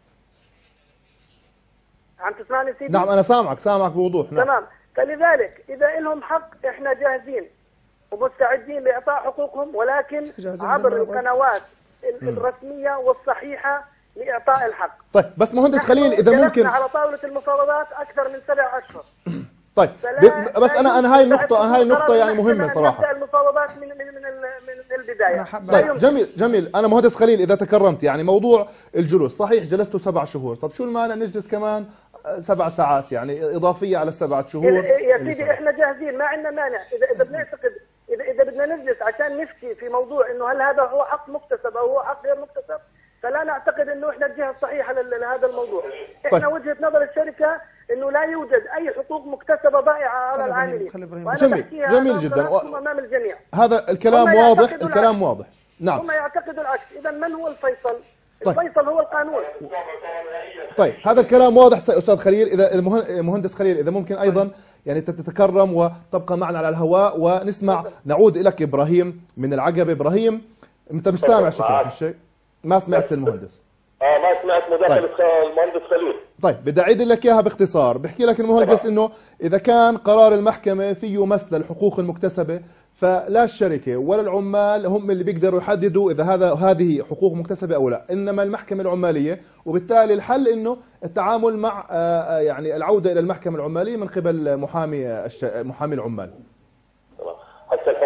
عم تسمعني سيدي؟
نعم أنا سامعك بوضوح. نعم.
تمام. فلذلك إذا لهم حق إحنا جاهزين ومستعدين لإعطاء حقوقهم، ولكن عبر القنوات الرسمية والصحيحة لإعطاء الحق.
طيب بس مهندس خليل إذا ممكن
على طاولة المفاوضات أكثر من 7 أشهر.
طيب بس أنا هاي النقطة يعني مهمة صراحة.
المفاوضات من البداية.
طيب جميل. أنا مهندس خليل إذا تكرمت يعني موضوع الجلوس صحيح جلستوا 7 شهور، طب شو المانع نجلس كمان 7 ساعات يعني إضافية على 7 شهور؟
يا سيدي إحنا جاهزين، ما عندنا مانع. إذا بنعتقد إذا بدنا نجلس عشان نفتي في موضوع إنه هل هذا هو حق مكتسب أو هو حق غير مكتسب، فلا نعتقد إنه إحنا الجهة الصحيحة لهذا الموضوع. إحنا وجهة نظر الشركة إنه لا يوجد أي حقوق مكتسبة ضائعة على العاملين.
جميل جدا.
أمام الجميع.
هذا الكلام واضح. نعم.
هم يعتقدوا العكس. إذا من هو الفيصل؟ الفيصل هو القانون.
طيب هذا الكلام واضح أستاذ خليل. إذا مهندس خليل إذا ممكن أيضا يعني تتكرم وتبقى معنا على الهواء ونسمع. نعود إليك إبراهيم من العقبة. إبراهيم أنت مش سامع شكلك، مش شيء؟ ما سمعت المهندس.
ما سمعت مداخلة المهندس خليل.
طيب بدي أعيد لك إياها باختصار. بحكي لك المهندس إنه إذا كان قرار المحكمة فيه مس للحقوق المكتسبة فلا الشركة ولا العمال هم اللي بيقدروا يحددوا إذا هذه حقوق مكتسبة أو لا، إنما المحكمة العمالية، وبالتالي الحل إنه التعامل مع يعني العودة إلى المحكمة العمالية من قبل محامي العمال.
هسه الحقوق المكتسبة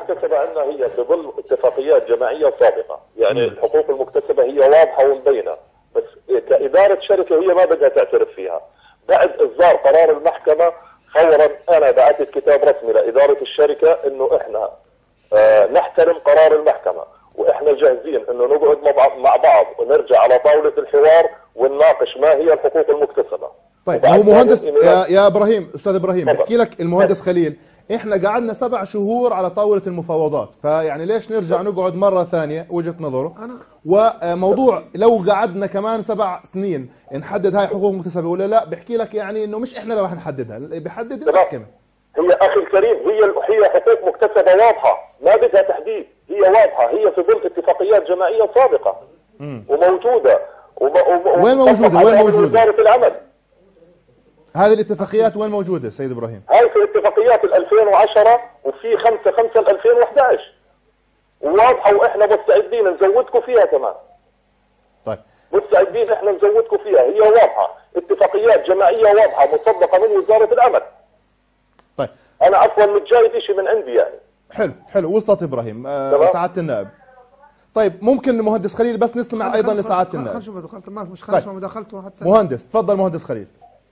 المكتسبة عندنا هي في ظل اتفاقيات جماعية سابقة، يعني الحقوق المكتسبة هي واضحة ومبينة، بس كإدارة شركة هي ما بدها تعترف فيها. بعد إصدار قرار المحكمة فورا أنا بعثت كتاب رسمي لإدارة الشركة إنه إحنا نحترم قرار المحكمة، وإحنا جاهزين إنه نقعد مع بعض ونرجع على طاولة الحوار ونناقش ما هي الحقوق المكتسبة.
طيب هو مهندس يا إبراهيم، أستاذ إبراهيم بحكي لك المهندس خليل، إحنا قعدنا 7 شهور على طاولة المفاوضات، فيعني ليش نرجع نقعد مرة ثانية؟ وجهة نظره. وموضوع لو قعدنا كمان 7 سنين نحدد هاي حقوق مكتسبة ولا لا، بحكي لك يعني إنه مش إحنا اللي راح نحددها، اللي بيحدد المحكمة.
هي أخي الكريم هي حقوق مكتسبة واضحة، ما بدها تحديد، هي واضحة، هي في ظل اتفاقيات جماعية سابقة وموجودة
وين موجودة؟ وين موجودة؟
وزارة العمل.
هذه الاتفاقيات وين موجودة سيد إبراهيم؟
هاي في اتفاقيات 2010 وفي 5/5/2011 وواضحة، وإحنا مستعدين نزودكم فيها كمان.
طيب
مستعدين إحنا نزودكم فيها، هي واضحة، اتفاقيات جماعية واضحة مصدقة من وزارة العمل.
طيب
أنا عفوا مش جايب شيء من عندي يعني.
حلو وصلت إبراهيم. سعادة النائب. طيب ممكن المهندس خليل بس نسمع أيضا لسعادة النائب.
خلينا نشوف مداخلته، مش خلص مداخلته حتى.
مهندس تفضل مهندس خليل.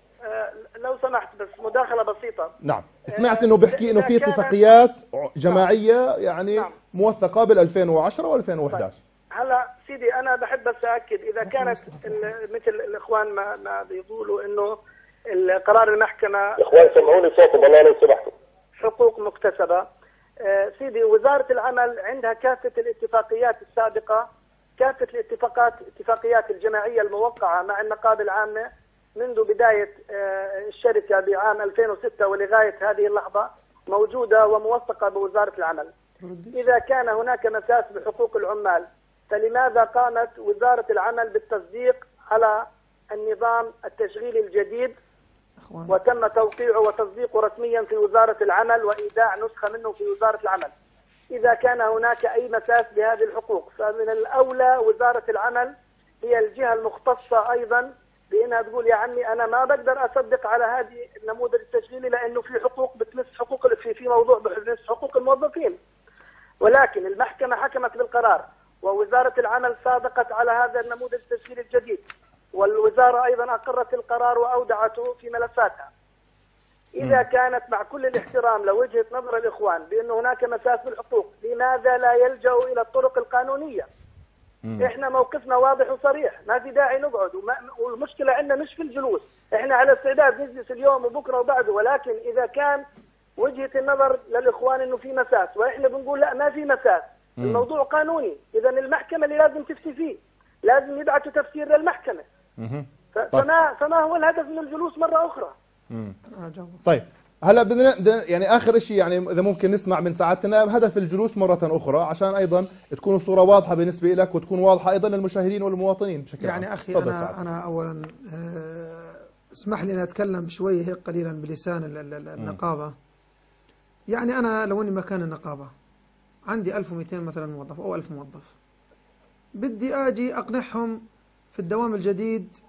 لو سمحت بس مداخلة بسيطة.
نعم، سمعت انه بيحكي انه في اتفاقيات جماعية يعني موثقة بال 2010 و 2011.
هلا سيدي انا بحب بس اكد اذا كانت مثل الاخوان ما بيقولوا انه قرار المحكمة
اخوان سمعوني صوتهم والله لو سمحتوا
حقوق مكتسبة. سيدي وزارة العمل عندها كافة الاتفاقيات السابقة، كافة الاتفاقيات الجماعية الموقعة مع النقابة العامة منذ بداية الشركة بعام 2006 ولغاية هذه اللحظة موجودة وموثقة بوزارة العمل. إذا كان هناك مساس بحقوق العمال فلماذا قامت وزارة العمل بالتصديق على النظام التشغيلي الجديد وتم توقيعه وتصديقه رسميا في وزارة العمل وإيداع نسخة منه في وزارة العمل؟ إذا كان هناك أي مساس بهذه الحقوق فمن الأولى وزارة العمل هي الجهة المختصة أيضا بأنها تقول يا عمي أنا ما بقدر أصدق على هذه النموذج التشغيلي لأنه في حقوق بتمس حقوق في موضوع بتمس حقوق الموظفين. ولكن المحكمة حكمت بالقرار ووزارة العمل صادقت على هذا النموذج التشغيلي الجديد، والوزارة أيضا أقرت القرار وأودعته في ملفاتها. إذا كانت مع كل الاحترام لوجهة نظر الإخوان بأن هناك مساس بالحقوق، لماذا لا يلجأوا إلى الطرق القانونية؟ احنا موقفنا واضح وصريح، ما في داعي نقعد، والمشكله عندنا مش في الجلوس، احنا على استعداد نجلس اليوم وبكره وبعده، ولكن اذا كان وجهه النظر للاخوان انه في مساس واحنا بنقول لا ما في مساس، الموضوع قانوني، اذا المحكمه اللي لازم تفتي فيه، لازم يبعثوا تفسير للمحكمه. فما هو الهدف من الجلوس مره اخرى؟
طيب هلا بدنا يعني اخر شيء يعني اذا ممكن نسمع من سعادة النائب هدف الجلوس مرة اخرى عشان ايضا تكون الصورة واضحة بالنسبة لك وتكون واضحة ايضا للمشاهدين والمواطنين بشكل عام.
يعني اخي انا اولا اسمح لي ان اتكلم بشوي هيك قليلا بلسان النقابة. يعني انا لو اني مكان النقابة عندي 1200 مثلا موظف او 1000 موظف، بدي اجي اقنعهم في الدوام الجديد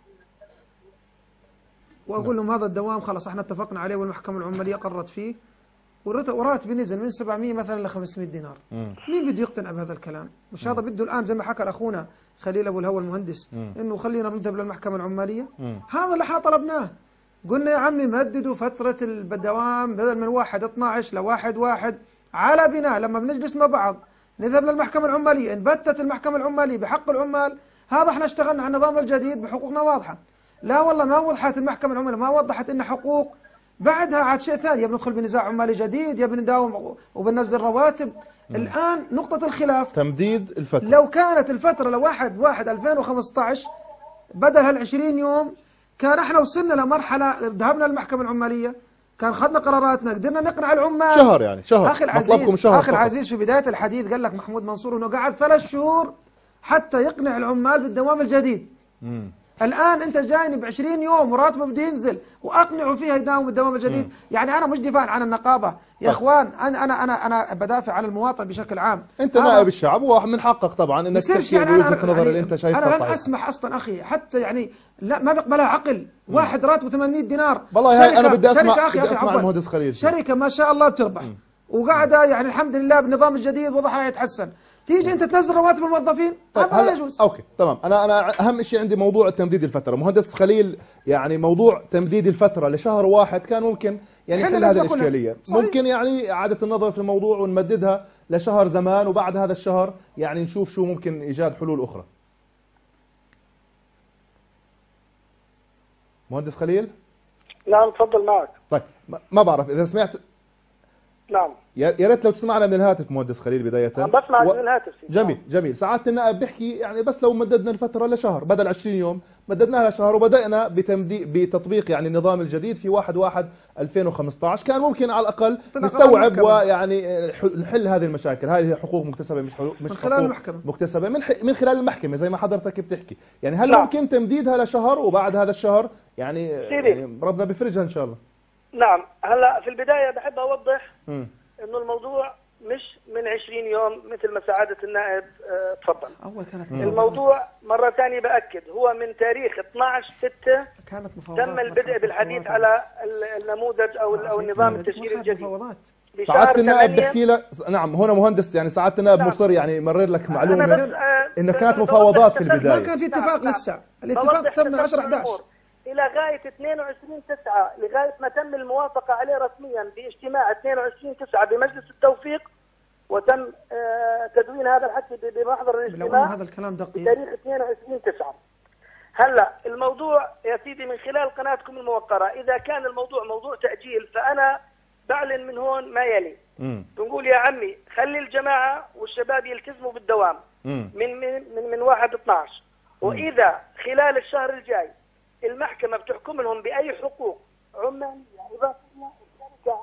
واقول لهم هذا الدوام خلاص احنا اتفقنا عليه والمحكمة العمالية قررت فيه وراتبي نزل من 700 مثلا ل 500 دينار. مين بده يقتنع بهذا الكلام؟ مش هذا بده الان زي ما حكى اخونا خليل ابو الهوى المهندس انه خلينا نذهب للمحكمة العمالية؟ هذا اللي احنا طلبناه. قلنا يا عمي مددوا فترة الدوام بدل من 1/12 ل 1/1 على بناء لما بنجلس مع بعض نذهب للمحكمة العمالية، ان بتت المحكمة العمالية بحق العمال هذا احنا اشتغلنا على النظام الجديد بحقوقنا واضحة. لا والله ما وضحت المحكمة العمالية، ما وضحت ان حقوق بعدها عاد شيء ثاني، يا بندخل بنزاع عمالي جديد يا بنداوم وبننزل رواتب. الآن نقطة الخلاف
تمديد الفترة. لو
كانت الفترة ل1/1/2015 بدل هال20 يوم كان احنا وصلنا لمرحلة ذهبنا للمحكمة العمالية كان خدنا قراراتنا قدرنا نقنع العمال.
شهر يعني شهر.
أخي العزيز في بداية الحديث قال لك محمود منصور انه قعد 3 شهور حتى يقنع العمال بالدوام الجديد. الآن أنت جايني ب20 يوم وراتبه بده ينزل وأقنعه فيها يداوم بالدوام الجديد. يعني أنا مش دفاع عن النقابة يا إخوان، أنا بدافع عن المواطن بشكل عام.
أنت نائب الشعب ومن حقك طبعا أنك تحكي
يعني
بوجهة النظر اللي أنت شايفها صحيح.
أنا لن أسمح أصلا أخي حتى يعني لا ما بيقبلها عقل. واحد راتبه 800 دينار.
والله هاي أنا بدي أسمع المهندس خليل.
شركة ما شاء الله بتربح وقاعده يعني الحمد لله بالنظام الجديد وضعها يتحسن، تيجي انت تنزل رواتب الموظفين، هذا لا يجوز.
اوكي تمام. انا اهم شيء عندي موضوع تمديد الفتره. مهندس خليل، يعني موضوع تمديد الفتره لشهر واحد كان ممكن يعني يحل هذه الاشكاليه، ممكن يعني اعاده النظر في الموضوع ونمددها لشهر زمان، وبعد هذا الشهر يعني نشوف شو ممكن ايجاد حلول اخرى. مهندس خليل؟
نعم تفضل معك.
طيب ما بعرف اذا سمعت.
نعم
يا ريت لو تسمعنا من الهاتف مهندس خليل بداية.
عم بسمعك من الهاتف.
جميل جميل. سعادة النائب بيحكي يعني بس لو مددنا الفترة لشهر بدل 20 يوم، مددناها لشهر وبدأنا بتطبيق يعني النظام الجديد في 1/1/2015، كان ممكن على الأقل نستوعب ويعني نحل هذه المشاكل. هذه حقوق مكتسبة مش
من خلال المحكمة،
مكتسبة من خلال المحكمة زي ما حضرتك بتحكي. يعني هل ممكن تمديدها لشهر وبعد هذا الشهر يعني ربنا بيفرجها إن شاء الله؟
نعم. هلا في البداية بحب أوضح انه الموضوع مش من 20 يوم مثل ما سعادة النائب تفضل. الموضوع مرة ثانية بأكد هو من تاريخ 12/6 تم البدء بالحديث على النموذج او النظام التشغيلي الجديد.
سعادة النائب بحكي لك نعم هنا مهندس، يعني سعادة النائب مصر يعني يمرر لك معلومة انه كانت مفاوضات في البداية،
ما كان في اتفاق لسه، الاتفاق تم من 10/11
إلى غاية 22/9 لغاية ما تم الموافقة عليه رسميا باجتماع 22/9 بمجلس التوفيق، وتم تدوين هذا الحكي بمحضر الاجتماع
هذا الكلام دقيق
بتاريخ 22/9. هلا الموضوع يا سيدي من خلال قناتكم الموقرة، إذا كان الموضوع موضوع تأجيل فأنا بعلن من هون ما يلي. بنقول يا عمي خلي الجماعة والشباب يلتزموا بالدوام من 1/12، وإذا خلال الشهر الجاي المحكمة بتحكم لهم بأي حقوق عمالية إضافية الشركة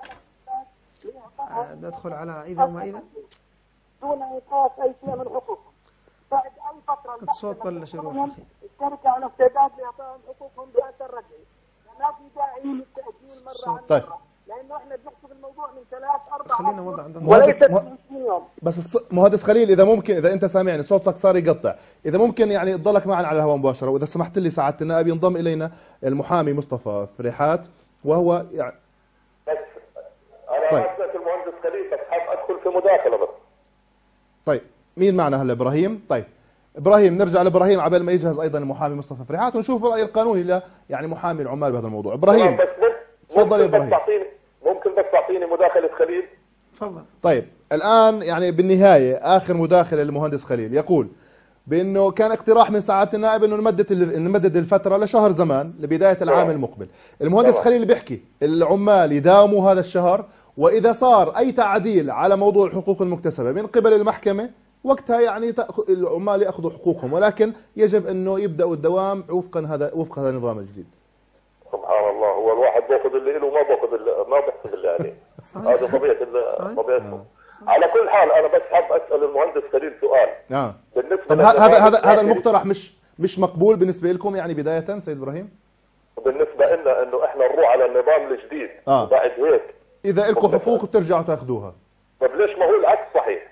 على
ندخل على إذا وما إذا
دون إيقاف أي شيء من حقوقهم. بعد أي فترة
الصوت بلش يروح أخي.
الشركة على استعداد لإعطائهم حقوقهم بأثر رجعي، ما في داعي للتأجيل مرة عن مرة، لأنه إحنا بنحسب الموضوع من 3-4
خلينا وضع عندنا
وليس 20 يوم.
بس مهندس خليل إذا ممكن، إذا أنت سامعني صوتك صار يقطع، إذا ممكن يعني تضلك معنا على الهواء مباشرة، وإذا سمحت لي سعادة النائب ينضم إلينا المحامي مصطفى فريحات، وهو يعني
بس أنا أسأل المهندس خليل بس حاب أدخل في مداخلة بس.
طيب مين معنا هلا؟ إبراهيم. طيب إبراهيم، نرجع لإبراهيم عبال ما يجهز أيضا المحامي مصطفى فريحات ونشوف الرأي القانوني يعني محامي العمال بهذا الموضوع. إبراهيم تفضل يا إبراهيم.
ممكن بس تعطيني مداخلة خليل؟
تفضل.
طيب الآن يعني بالنهاية آخر مداخلة للمهندس خليل يقول بأنه كان اقتراح من سعادة النائب أنه نمدد الفترة لشهر زمان لبداية العام المقبل. المهندس خليل بيحكي العمال يداوموا هذا الشهر، وإذا صار أي تعديل على موضوع الحقوق المكتسبة من قبل المحكمة وقتها يعني العمال يأخذوا حقوقهم، ولكن يجب أنه يبدأوا الدوام وفق هذا النظام الجديد.
سبحان الله، هو الواحد بياخذ اللي له ما بيحسب اللي عليه. هذا طبيعتهم. على كل حال انا بس حاب اسال المهندس خليل سؤال.
بالنسبه هذا المقترح مش مقبول بالنسبه لكم يعني بدايه سيد ابراهيم؟
بالنسبه لنا انه احنا نروح على النظام الجديد وبعد هيك
اذا لكم حقوق بترجعوا تاخذوها.
طب ليش ما هو العكس صحيح؟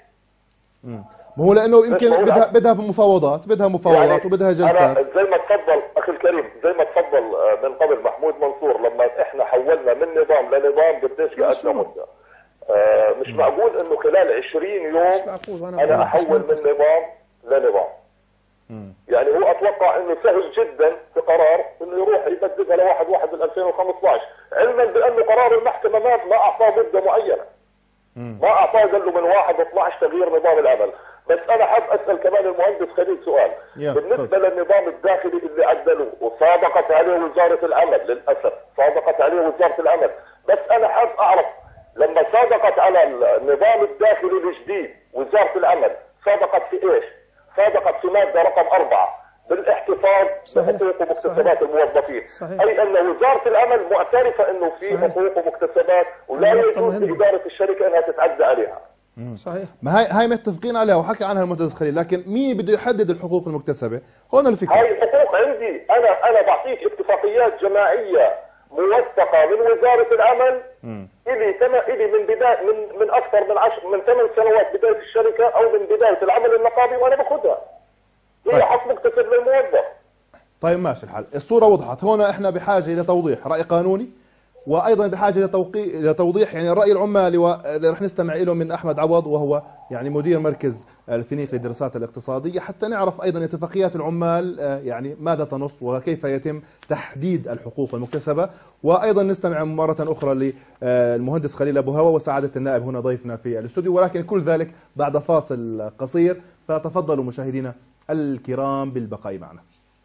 ما هو لانه يمكن بدها مفاوضات يعني وبدها جلسات.
أنا زي ما تفضل اخي الكريم، زي ما تفضل من قبل محمود منصور لما احنا حولنا من نظام لنظام قديش قعدنا مده. مش معقول انه خلال 20 يوم انا احول من نظام لنظام. يعني هو اتوقع انه سهل جدا في قرار انه يروح يبدلها ل 1/1/2015، علما بانه قرار المحكمه ما اعطاه مده معينه. ما اعطاه، قال له من 1/12 تغيير نظام العمل. بس انا حاب اسال كمان المهندس خليل سؤال بالنسبه للنظام الداخلي اللي عدلوه وصادقت عليه وزاره العمل، للاسف صادقت عليه وزاره العمل، بس انا حاب اعرف لما صادقت على النظام الداخلي الجديد وزاره العمل صادقت في ايش؟ صادقت في ماده رقم 4 بالاحتفاظ بحقوق ومكتسبات الموظفين. اي ان وزاره العمل معترفه انه في حقوق ومكتسبات ولا يجوز لاداره الشركه انها تتعدى عليها.
صحيح.
ما هي متفقين عليها وحكى عنها المهندس خليل، لكن مين بده يحدد الحقوق المكتسبه؟ هون الفكره.
هاي الحقوق عندي انا بعطيك اتفاقيات جماعيه موثقه من وزاره العمل الي من بدايه من اكثر من 8 سنوات بدايه الشركه او من بدايه العمل النقابي وانا باخذها. هي حق مكتسب للموظف.
طيب ماشي الحال، الصوره وضحت. هون احنا بحاجه الى توضيح راي قانوني وايضا بحاجه لتوضيح يعني الراي العمالي، ورح نستمع له من احمد عوض وهو يعني مدير مركز الفينيق للدراسات الاقتصاديه، حتى نعرف ايضا اتفاقيات العمال يعني ماذا تنص وكيف يتم تحديد الحقوق المكتسبه. وايضا نستمع مره اخرى للمهندس خليل ابو هوى وسعاده النائب هنا ضيفنا في الاستوديو، ولكن كل ذلك بعد فاصل قصير، فتفضلوا مشاهدينا الكرام بالبقاء معنا.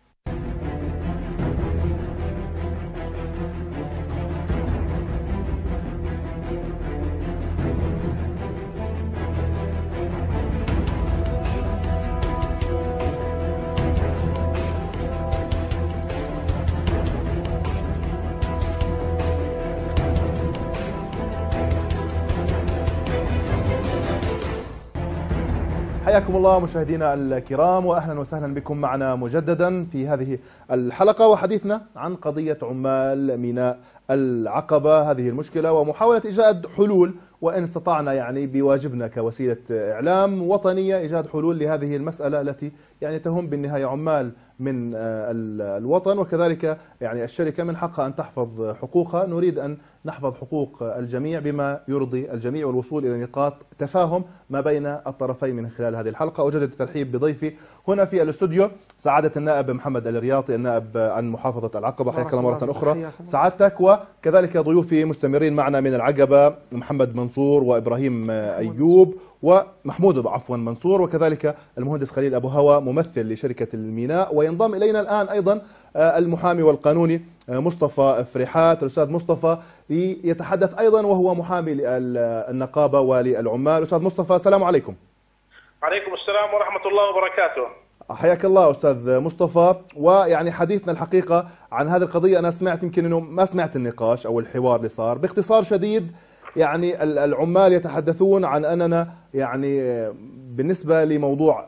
حياكم الله مشاهدينا الكرام واهلا وسهلا بكم معنا مجددا في هذه الحلقه، وحديثنا عن قضيه عمال ميناء العقبه، هذه المشكله ومحاوله ايجاد حلول، وان استطعنا يعني بواجبنا كوسيله اعلام وطنيه ايجاد حلول لهذه المساله التي يعني تهم بالنهايه عمال من الوطن، وكذلك يعني الشركه من حقها ان تحفظ حقوقها. نريد ان نحفظ حقوق الجميع بما يرضي الجميع والوصول الى نقاط تفاهم ما بين الطرفين من خلال هذه الحلقه. اجدد الترحيب بضيفي هنا في الاستوديو سعاده النائب محمد الرياطي النائب عن محافظه العقبه، حياك الله مره اخرى سعادتك، وكذلك ضيوفي مستمرين معنا من العقبه محمد منصور وابراهيم ايوب ومحمود منصور، وكذلك المهندس خليل ابو هوى ممثل لشركه الميناء، وينضم الينا الان ايضا المحامي والقانوني مصطفى فريحات. الاستاذ مصطفى يتحدث ايضا وهو محامي للنقابه وللعمال. استاذ مصطفى السلام عليكم.
عليكم السلام ورحمه الله وبركاته.
حياك الله استاذ مصطفى. ويعني حديثنا الحقيقه عن هذه القضيه، انا سمعت يمكن انه ما سمعت النقاش او الحوار اللي صار. باختصار شديد يعني العمال يتحدثون عن اننا يعني بالنسبه لموضوع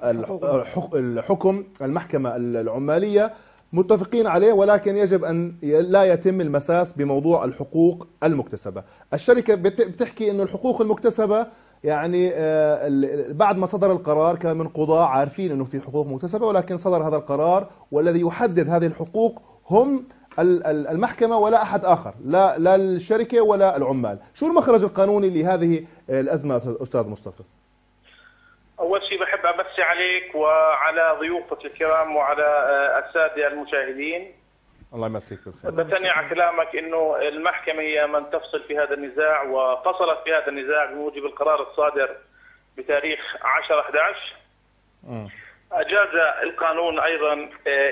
الحكم المحكمه العماليه متفقين عليه، ولكن يجب ان لا يتم المساس بموضوع الحقوق المكتسبه. الشركه بتحكي انه الحقوق المكتسبه يعني بعد ما صدر القرار كان من قضاة عارفين انه في حقوق مكتسبه، ولكن صدر هذا القرار والذي يحدد هذه الحقوق هم المحكمة ولا أحد آخر، لا الشركة ولا العمال. شو المخرج القانوني لهذه الأزمة أستاذ مصطفى؟
أول شيء بحب أمسي عليك وعلى ضيوفك الكرام وعلى السادة المشاهدين.
الله يمسيك بالخير.
بثني على كلامك إنه المحكمة هي من تفصل في هذا النزاع، وفصلت في هذا النزاع بموجب القرار الصادر بتاريخ 10/11. أجاز القانون أيضا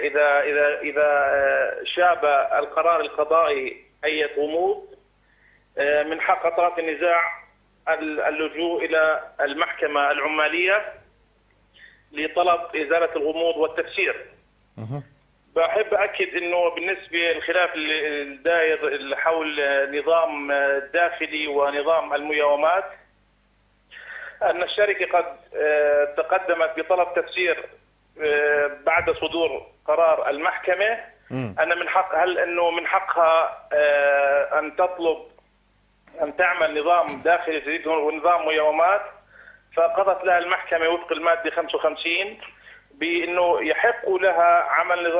إذا شاب القرار القضائي أي غموض من حق أطراف النزاع اللجوء إلى المحكمة العمالية لطلب إزالة الغموض والتفسير. بحب أكد أنه بالنسبة للخلاف الدائر حول نظام الداخلي ونظام المياومات، أن الشركة قد تقدمت بطلب تفسير بعد صدور قرار المحكمة أن من حقها أن تطلب أن تعمل نظام داخلي جديد ونظام مياومات، فقضت لها المحكمة وفق المادة 55 بأنه يحق لها عمل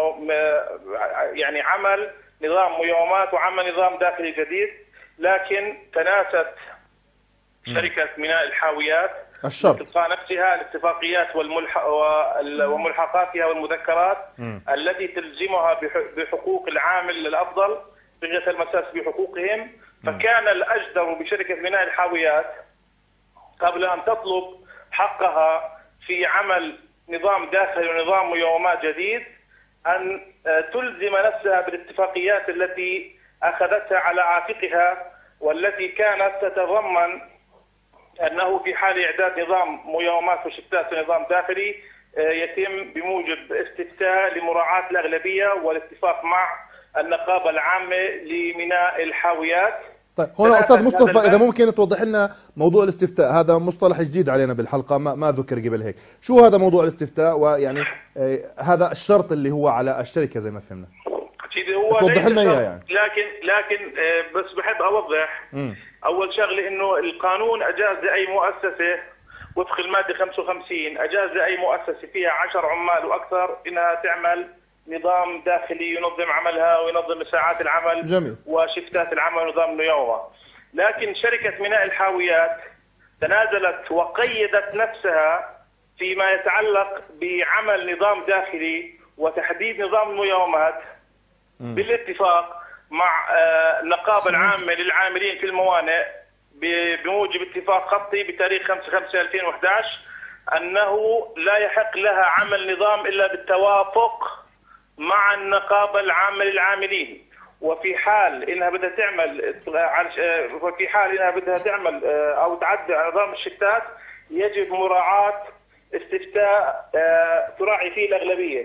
عمل نظام مياومات وعمل نظام داخلي جديد، لكن تناست شركة ميناء الحاويات تلقى نفسها الاتفاقيات وملحقاتها والمذكرات التي تلزمها بحقوق العامل الأفضل بغية المساس بحقوقهم. فكان الأجدر بشركة ميناء الحاويات قبل أن تطلب حقها في عمل نظام داخلي ونظام مياومات جديد أن تلزم نفسها بالاتفاقيات التي أخذتها على عاتقها، والتي كانت تتضمن أنه في حال إعداد نظام مياومات وشفتات ونظام داخلي يتم بموجب استفتاء لمراعاة الأغلبية والاتفاق مع النقابة العامة لميناء الحاويات.
طيب هنا أستاذ مصطفى إذا ممكن توضح لنا موضوع الاستفتاء، هذا مصطلح جديد علينا بالحلقة ما ذكر قبل هيك. شو هذا موضوع الاستفتاء، ويعني هذا الشرط اللي هو على الشركة زي ما فهمنا؟
هو
توضح لنا إياه يعني.
لكن بس بحب أوضح أول شغلة إنه القانون أجاز لأي مؤسسة وفق المادة 55 أجاز لأي مؤسسة فيها 10 عمال وأكثر إنها تعمل نظام داخلي ينظم عملها وينظم ساعات العمل
جميل.
وشفتات العمل ونظام يومها. لكن شركة ميناء الحاويات تنازلت وقيدت نفسها فيما يتعلق بعمل نظام داخلي وتحديد نظام الميومات بالاتفاق مع النقابة العامة للعاملين في الموانئ بموجب اتفاق خطي بتاريخ 5/5/2011 أنه لا يحق لها عمل نظام إلا بالتوافق مع النقابة العامة للعاملين. وفي حال انها بدها تعمل او تعدل على نظام الشفتات يجب مراعاة استفتاء تراعي فيه الاغلبيه.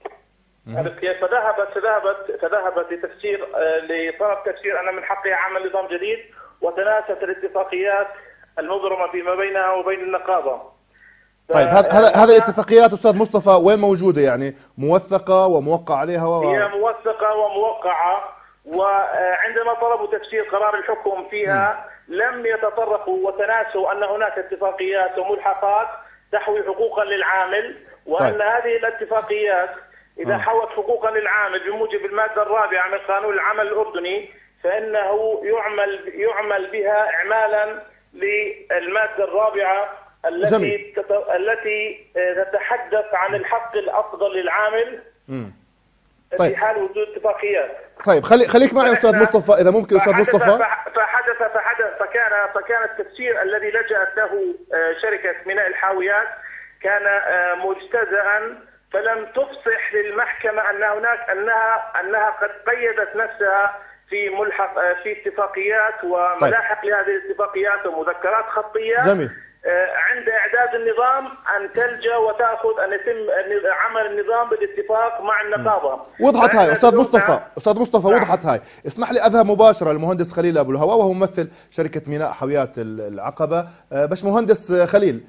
فذهبت لطلب تفسير ان من حقها عمل نظام جديد وتناست الاتفاقيات المبرمه فيما بينها وبين النقابه.
طيب هذه الاتفاقيات استاذ مصطفى وين موجوده؟ يعني موثقه وموقع عليها
هي موثقه وموقعه، وعندما طلبوا تفسير قرار الحكم فيها لم يتطرقوا وتناسوا ان هناك اتفاقيات وملحقات تحوي حقوقا للعامل، وان هذه الاتفاقيات اذا حوت حقوقا للعامل بموجب الماده الرابعه من قانون العمل الاردني فانه يعمل بها اعمالا للماده الرابعه التي تتحدث عن الحق الافضل للعامل في حال وجود اتفاقيات.
طيب خليك معي استاذ مصطفى اذا ممكن. استاذ مصطفى
فكان التفسير الذي لجأت له شركه ميناء الحاويات كان مجتزئا، فلم تفصح للمحكمه انها قد قيدت نفسها في اتفاقيات وملاحق لهذه الاتفاقيات ومذكرات خطيه.
جميل.
عند إعداد النظام أن تلجأ وتأخذ أن يتم عمل النظام بالاتفاق مع النقابة.
وضحت هاي أستاذ مصطفى وضحت هاي. اسمح لي أذهب مباشرة للمهندس خليل أبو الهواء وهو ممثل شركة ميناء حاويات العقبة. باش مهندس خليل.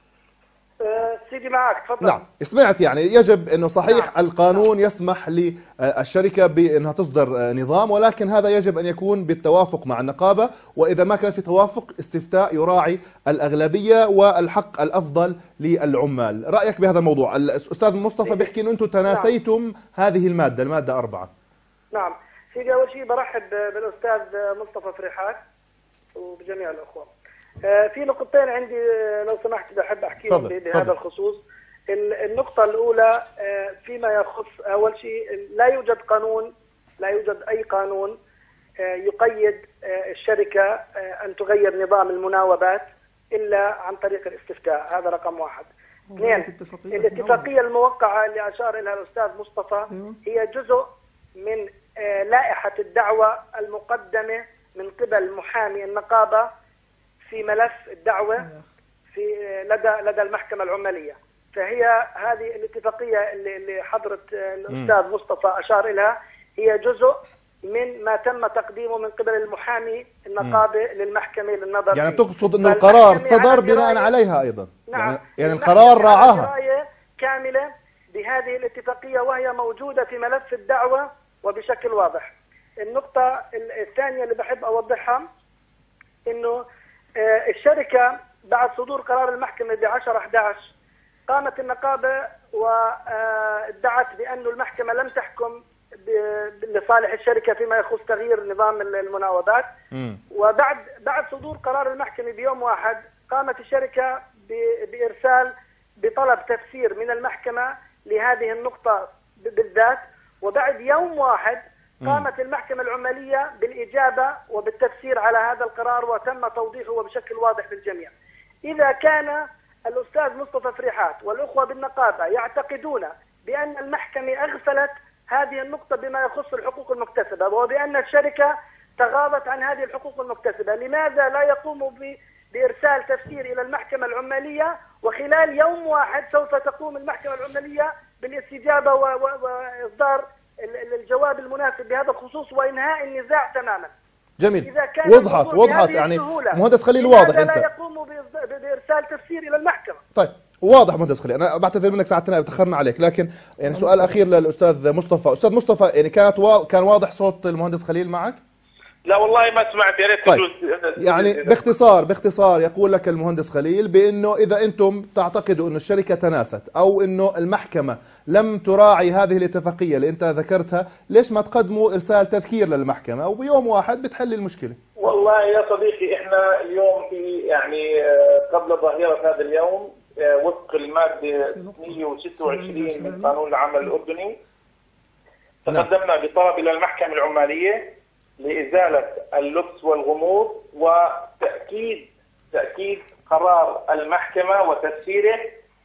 سيدي معك تفضل.
نعم سمعت، يعني يجب انه صحيح القانون يسمح للشركه بانها تصدر نظام، ولكن هذا يجب ان يكون بالتوافق مع النقابه، واذا ما كان في توافق استفتاء يراعي الاغلبيه والحق الافضل للعمال. رايك بهذا الموضوع؟ الاستاذ مصطفى بيحكي انه انتم تناسيتم هذه الماده 4.
نعم سيدي، اول شيء برحب بالاستاذ مصطفى فريحات وبجميع الاخوه. في نقطتين عندي لو سمحت بحب احكيهم بهذا الخصوص. النقطة الأولى فيما يخص أول شيء لا يوجد أي قانون يقيد الشركة أن تغير نظام المناوبات إلا عن طريق الاستفتاء. هذا رقم واحد. اثنين، الاتفاقية الموقعة اللي أشار إليها الأستاذ مصطفى هي جزء من لائحة الدعوة المقدمة من قبل محامي النقابة في ملف الدعوة لدى المحكمة العمالية. فهي هذه الاتفاقية اللي حضرة الأستاذ مصطفى أشار إليها هي جزء من ما تم تقديمه من قبل المحامي النقابة للمحكمة للنظر.
يعني تقصد أنه القرار صدر بناء عليها أيضا؟
نعم.
يعني القرار راعاها
كاملة بهذه الاتفاقية وهي موجودة في ملف الدعوة وبشكل واضح. النقطة الثانية اللي بحب أوضحها إنه الشركة بعد صدور قرار المحكمة ب10/11 قامت النقابة وادعت بأن المحكمة لم تحكم لصالح الشركة فيما يخص تغيير نظام المناوبات. وبعد صدور قرار المحكمة بيوم واحد قامت الشركة بإرسال بطلب تفسير من المحكمة لهذه النقطة بالذات، وبعد يوم واحد قامت المحكمة العمالية بالإجابة وبالتفسير على هذا القرار وتم توضيحه بشكل واضح للجميع. إذا كان الأستاذ مصطفى فريحات والأخوة بالنقابة يعتقدون بأن المحكمة أغفلت هذه النقطة بما يخص الحقوق المكتسبة وبأن الشركة تغاضت عن هذه الحقوق المكتسبة، لماذا لا يقوموا بإرسال تفسير إلى المحكمة العمالية وخلال يوم واحد سوف تقوم المحكمة العمالية بالاستجابة وإصدار الجواب المناسب بهذا الخصوص وإنهاء النزاع تماما.
جميل. وضحت يعني مهندس خليل واضح.
انت لا يقوموا بإرسال تفسير إلى المحكمة.
طيب واضح مهندس خليل، أنا بعتذر منك ساعتنا تأخرنا عليك، لكن يعني سؤال أخير للأستاذ مصطفى. أستاذ مصطفى يعني كان واضح صوت المهندس خليل معك؟
لا والله ما سمعت، يا ريت.
طيب يعني باختصار يقول لك المهندس خليل بأنه إذا أنتم تعتقدوا أن الشركة تناست أو أنه المحكمة لم تراعي هذه الاتفاقية اللي أنت ذكرتها، ليش ما تقدموا إرسال تذكير للمحكمة وبيوم واحد بتحل المشكلة؟
والله يا صديقي احنا اليوم في يعني قبل ظهيرة هذا اليوم وفق المادة 126 من قانون العمل الأردني تقدمنا بطلب إلى المحكمة العمالية لإزالة اللبس والغموض تأكيد قرار المحكمة وتفسيره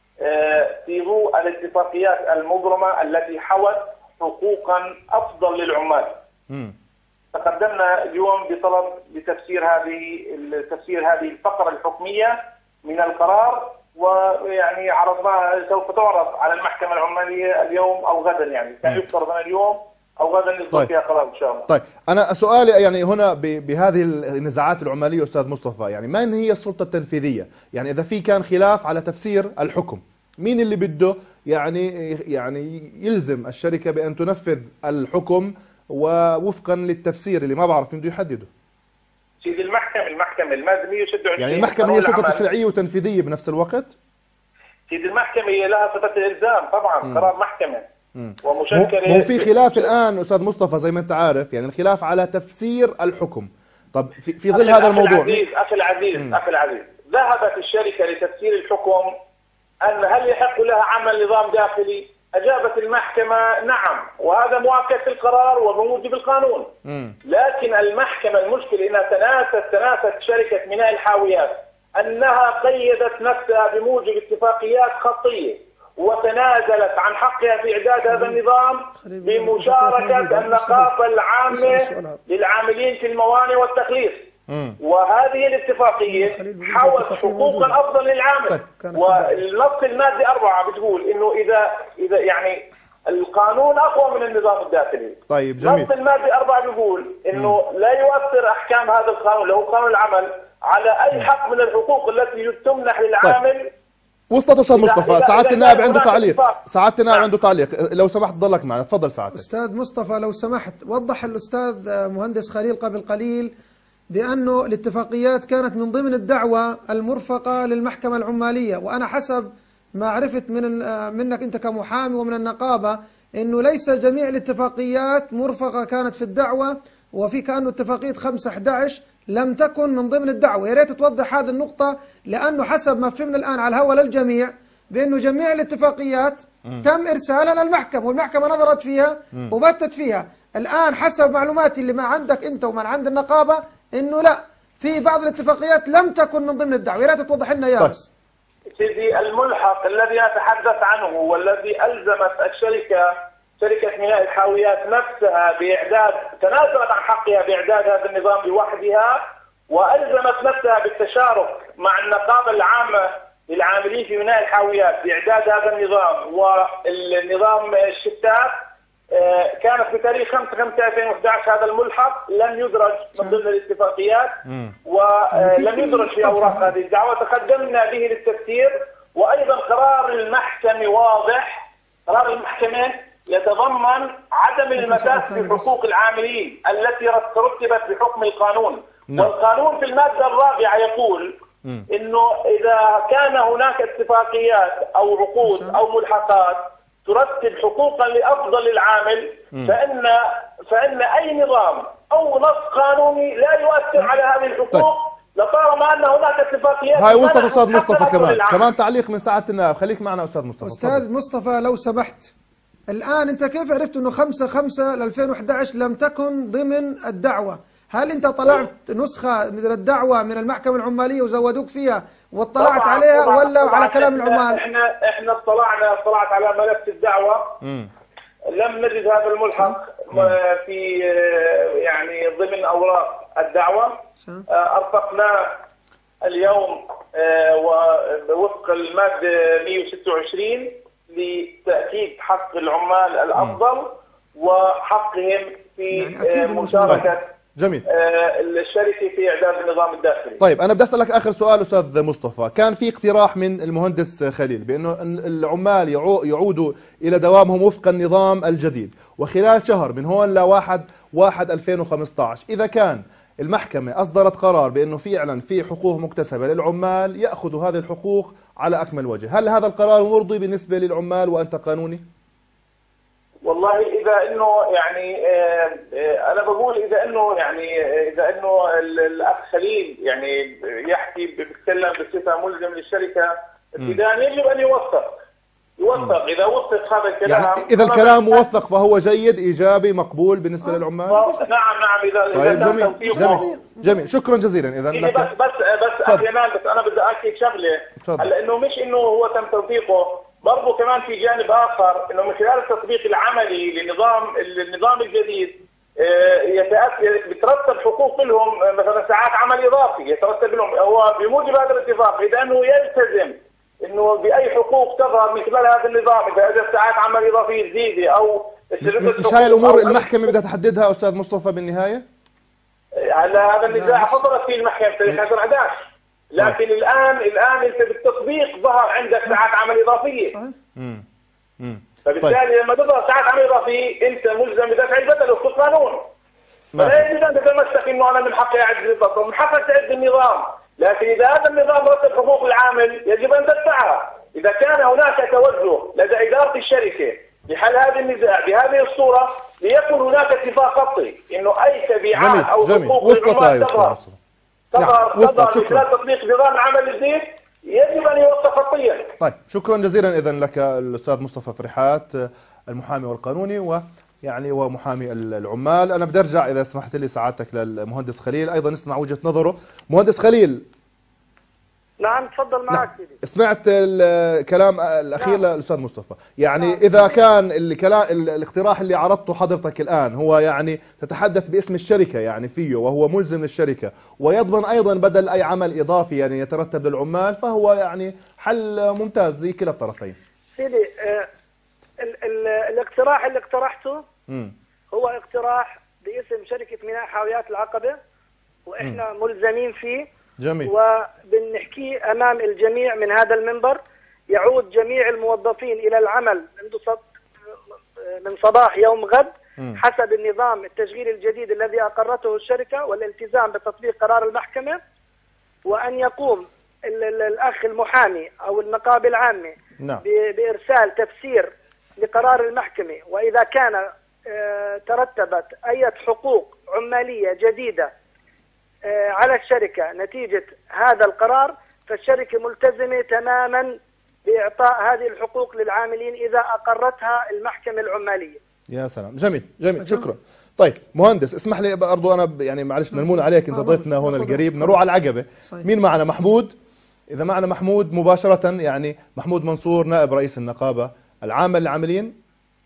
في ضوء الاتفاقيات المبرمة التي حوت حقوقا أفضل للعمال. تقدمنا اليوم بطلب لتفسير هذه الفقرة الحكمية من القرار، ويعني عرضناها سوف تعرض على المحكمة العمالية اليوم أو غدا، يعني كان يفترض أن اليوم أو غدا يصدر فيها قرار إن شاء الله.
طيب أنا سؤالي يعني هنا بهذه النزاعات العمالية أستاذ مصطفى، يعني من هي السلطة التنفيذية؟ يعني إذا في كان خلاف على تفسير الحكم، مين اللي بده يعني يلزم الشركة بأن تنفذ الحكم ووفقا للتفسير اللي ما بعرف مين بده يحدده؟
سيدي المحكمة المادة 126.
يعني المحكمة هي سلطة تشريعية وتنفيذية بنفس الوقت؟
سيدي المحكمة هي لها صفة الإلزام طبعا. قرار محكمة ومشكلة.
مو في خلاف الآن أستاذ مصطفى زي ما أنت عارف، يعني الخلاف على تفسير الحكم. طب في ظل هذا الموضوع
أخي العزيز ذهبت الشركة لتفسير الحكم أن هل يحق لها عمل نظام داخلي؟ أجابت المحكمة نعم، وهذا مؤكد في القرار وبموجب القانون. لكن المحكمة المشكلة أنها تناست شركة ميناء الحاويات أنها قيدت نفسها بموجب اتفاقيات خطية وتنازلت عن حقها في إعداد هذا النظام بمشاركة النقابة العامة للعاملين في الموانئ والتخليص. وهذه الاتفاقية حوت حقوقا أفضل للعامل. والنص المادة 4 بتقول إنه إذا يعني القانون أقوى من النظام الداخلي.
طيب جميل.
نص المادة 4 بيقول إنه لا يؤثر أحكام هذا القانون اللي هو قانون العمل على أي حق من الحقوق التي تمنح للعامل.
طيب. وصلت أستاذ مصطفى. سعادة النائب عنده تعليق. سعادة النائب عنده تعليق، لو سمحت ضلك معنا. تفضل سعادة.
أستاذ مصطفى لو سمحت، وضح الأستاذ مهندس خليل قبل قليل بأنه الاتفاقيات كانت من ضمن الدعوة المرفقة للمحكمة العمالية، وأنا حسب ما عرفت منك أنت كمحامي ومن النقابة أنه ليس جميع الاتفاقيات مرفقة كانت في الدعوة، وفي كأنه اتفاقية 5/11 لم تكن من ضمن الدعوة. يا ريت توضح هذه النقطة، لأنه حسب ما فهمنا الآن على الهواء للجميع بأنه جميع الاتفاقيات تم إرسالها للمحكمة والمحكمة نظرت فيها وبتت فيها. الآن حسب معلوماتي اللي ما عندك أنت ومن عند النقابة إنه لا، في بعض الاتفاقيات لم تكن من ضمن الدعوة. يا ريت توضح لنا يا بس.
سيدي الملحق الذي أتحدث عنه والذي ألزمت شركة ميناء الحاويات نفسها بإعداد، تنازلت عن حقها بإعداد هذا النظام لوحدها، وألزمت نفسها بالتشارك مع النقابة العامة للعاملين في ميناء الحاويات بإعداد هذا النظام والنظام الشتات. كانت بتاريخ 5/5/2011 هذا الملحق لم يدرج من ضمن الاتفاقيات ولم يدرج في أوراق هذه الدعوة. تقدمنا به للتفسير، وأيضا قرار المحكمة واضح. قرار المحكمة يتضمن عدم المساس بحقوق العاملين التي ترتبت بحكم القانون. والقانون في المادة 4 يقول إنه إذا كان هناك اتفاقيات أو عقود أو ملحقات ترتب حقوقا لأفضل العامل فإن أي نظام أو نص قانوني لا يؤثر على هذه الحقوق لطالما أن هناك اتفاقيات.
هاي وصلت أستاذ مصطفى كمان تعليق من سعادة النائب. خليك معنا أستاذ مصطفى.
أستاذ مصطفى لو سمحت، الآن أنت كيف عرفت أنه 5/5/2011 لم تكن ضمن الدعوة؟ هل أنت طلعت نسخة من الدعوة من المحكمة العمالية وزودوك فيها واطلعت عليها ولا على كلام العمال؟
احنا اطلعت على ملف الدعوة. لم نجد هذا الملحق في يعني ضمن أوراق الدعوة. أرفقناه اليوم ووفق المادة 126 لتأكيد حق العمال الأفضل وحقهم في يعني مشاركة
جميل
الشركة في إعداد النظام الداخلي.
طيب أنا بدي أسألك آخر سؤال أستاذ مصطفى. كان في اقتراح من المهندس خليل بأنه العمال يعودوا إلى دوامهم وفق النظام الجديد، وخلال شهر من هون ل1 1/2015. إذا كان المحكمة أصدرت قرار بأنه فعلا في حقوق مكتسبة للعمال، يأخذوا هذه الحقوق على أكمل وجه. هل هذا القرار مرضي بالنسبة للعمال وأنت قانوني؟
والله اذا انه يعني انا بقول اذا انه الاخ خليل يعني يحكي بيتكلم بصفه ملزم للشركه ابتداء، يجب ان يوثق اذا وثق هذا الكلام.
يعني اذا الكلام موثق فهو جيد، ايجابي، مقبول بالنسبه للعمال.
نعم
طيب جميل شكرا جزيلا. اذا
بس احيانا انا بدي اكد شغله، هلا انه مش انه هو تم توثيقه، برضه كمان في جانب اخر انه من خلال التطبيق العملي للنظام الجديد بترتب حقوق لهم، مثلا ساعات عمل اضافي يترتب لهم هو بموجب هذا الاتفاق، اذا انه يلتزم انه باي حقوق تظهر من خلال هذا النظام، اذا اجت ساعات عمل اضافيه جديده او
مش هاي الامور المحكمه بدها تحددها استاذ مصطفى بالنهايه؟
هلا هذا النزاع حضرت فيه المحكمه تاريخ 11، لكن الان انت بالتطبيق ظهر عندك ساعات عمل اضافيه. صحيح. فبالتالي لما تظهر ساعات عمل اضافيه انت ملزم بدفع البدل وفق القانون. فلا يجوز ان تتمسك انه انا من حقي اعد بالضبط، من حقك تعد النظام، لكن اذا هذا النظام رتب حقوق العامل يجب ان تدفعها. اذا كان هناك توجه لدى اداره الشركه لحل هذا النزاع بهذه الصوره، ليكن هناك اتفاق خطي انه اي تبعات او حقوق العمال تظهر من خلال تطبيق نظام العمل الجديد يجب ان يوثق خطيا.
طيب شكرا جزيلا اذا لك الاستاذ مصطفى فرحات، المحامي والقانوني ومحامي العمال. انا بدي ارجع اذا سمحت لي سعادتك للمهندس خليل ايضا نسمع وجهه نظره. مهندس خليل.
نعم تفضل معك سيدي.
سمعت الكلام الاخير للاستاذ مصطفى، يعني اذا كان الاقتراح اللي عرضته حضرتك الان هو يعني تتحدث باسم الشركه يعني فيه وهو ملزم للشركه ويضمن ايضا بدل اي عمل اضافي يعني يترتب للعمال، فهو يعني حل ممتاز لكلا الطرفين.
سيدي الاقتراح اللي اقترحته هو اقتراح باسم شركه ميناء حاويات العقبه واحنا ملزمين فيه.
جميل.
وبنحكيه امام الجميع من هذا المنبر. يعود جميع الموظفين الى العمل من صباح يوم غد حسب النظام التشغيلي الجديد الذي اقرته الشركه والالتزام بتطبيق قرار المحكمه، وان يقوم الاخ المحامي او النقابه العامه بارسال تفسير لقرار المحكمه، واذا كان ترتبت اي حقوق عماليه جديده على الشركة نتيجة هذا القرار، فالشركة ملتزمة تماما بإعطاء هذه الحقوق للعاملين إذا أقرتها المحكمة العمالية.
يا سلام، جميل شكرا. طيب مهندس اسمح لي برضو أنا يعني معلش ملمون عليك، أنت ضيفنا هون القريب، نروح على العقبة. مين معنا؟ محمود. إذا معنا محمود مباشرة، يعني محمود منصور نائب رئيس النقابة العامة للعاملين.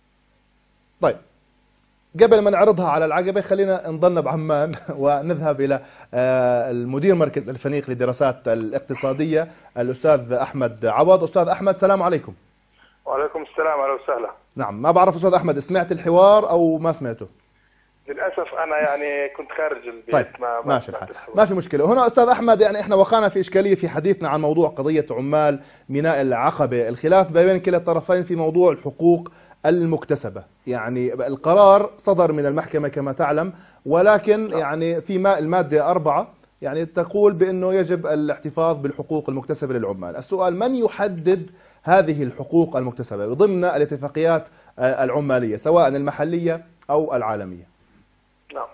طيب قبل ما نعرضها على العقبة خلينا نضلنا بعمان ونذهب إلى المدير مركز الفنيق للدراسات الاقتصادية الأستاذ أحمد عوض. أستاذ أحمد السلام عليكم.
وعليكم السلام، أهلا وسهلا.
نعم، ما بعرف أستاذ أحمد سمعت الحوار أو ما سمعته؟
للأسف أنا يعني كنت خارج البيت.
طيب ماشي الحال، ما في مشكلة. هنا أستاذ أحمد يعني إحنا وقعنا في إشكالية في حديثنا عن موضوع قضية عمال ميناء العقبة، الخلاف بين كلا الطرفين في موضوع الحقوق المكتسبة. يعني القرار صدر من المحكمة كما تعلم، ولكن يعني في المادة 4 يعني تقول بأنه يجب الاحتفاظ بالحقوق المكتسبة للعمال. السؤال من يحدد هذه الحقوق المكتسبة ضمن الاتفاقيات العمالية سواء المحلية أو العالمية؟
نعم،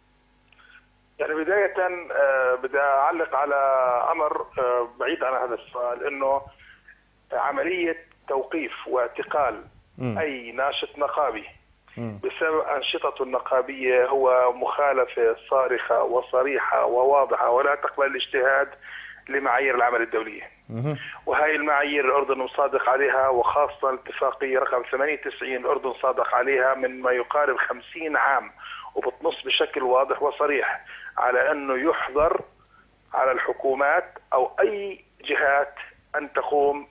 يعني بداية بدي أعلق على أمر بعيد عن هذا السؤال، أنه عملية توقيف واعتقال أي ناشط نقابي بسبب أنشطته النقابية هو مخالفة صارخة وصريحة وواضحة ولا تقبل الاجتهاد لمعايير العمل الدولية. وهي المعايير الأردن مصادق عليها، وخاصة الاتفاقية رقم 98 الأردن صادق عليها من ما يقارب 50 عام، وبتنص بشكل واضح وصريح على أنه يحظر على الحكومات أو أي جهات أن تقوم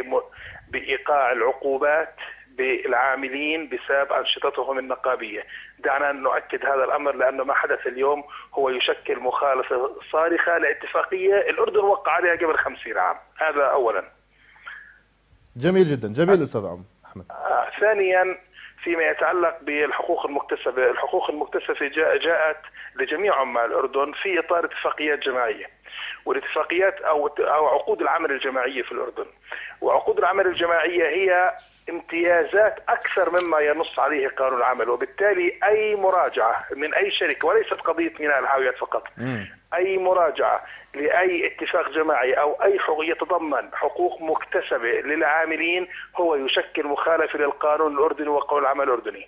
بإيقاع العقوبات بالعاملين بسبب أنشطتهم النقابية. دعنا نؤكد هذا الأمر لأنه ما حدث اليوم هو يشكل مخالفة صارخة لاتفاقية الأردن وقع عليها قبل 50 عام. هذا أولا.
جميل جدا، جميل أستاذ أحمد.
ثانيا فيما يتعلق بالحقوق المكتسبة. الحقوق المكتسبة جاءت لجميع عمال الأردن في إطار اتفاقيات جماعية، والاتفاقيات أو عقود العمل الجماعية في الأردن. وعقود العمل الجماعية هي امتيازات أكثر مما ينص عليه قانون العمل، وبالتالي أي مراجعة من أي شركة، وليست قضية ميناء الحاويات فقط، أي مراجعة لأي اتفاق جماعي أو أي حقوق يتضمن حقوق مكتسبة للعاملين هو يشكل مخالفة للقانون الأردني وقانون العمل الأردني.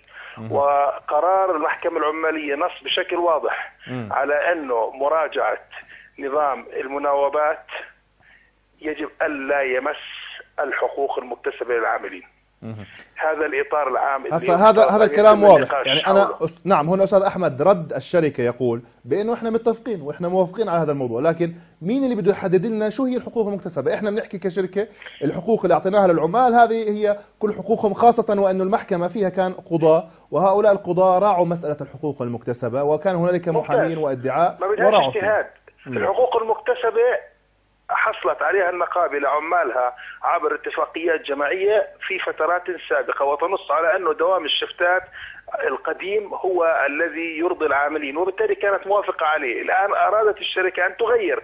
وقرار المحكمة العمالية نص بشكل واضح على أنه مراجعة نظام المناوبات يجب ألا يمس الحقوق المكتسبة للعاملين. هذا الإطار العام.
هذا الكلام واضح. يعني أنا نعم، هنا أستاذ أحمد رد الشركة يقول بأنه إحنا متفقين وإحنا موافقين على هذا الموضوع، لكن مين اللي بده يحدد لنا شو هي الحقوق المكتسبة؟ إحنا بنحكي كشركة الحقوق اللي أعطيناها للعمال هذه هي كل حقوقهم، خاصة وأنه المحكمة فيها كان قضاة، وهؤلاء القضاة راعوا مسألة الحقوق المكتسبة، وكان هنالك محامين وادعاء وراعوا
اجتهاد. الحقوق المكتسبة حصلت عليها النقابة لعمالها عبر اتفاقيات جماعية في فترات سابقة، وتنص على أنه دوام الشفتات القديم هو الذي يرضي العاملين، وبالتالي كانت موافقة عليه. الآن أرادت الشركة أن تغير،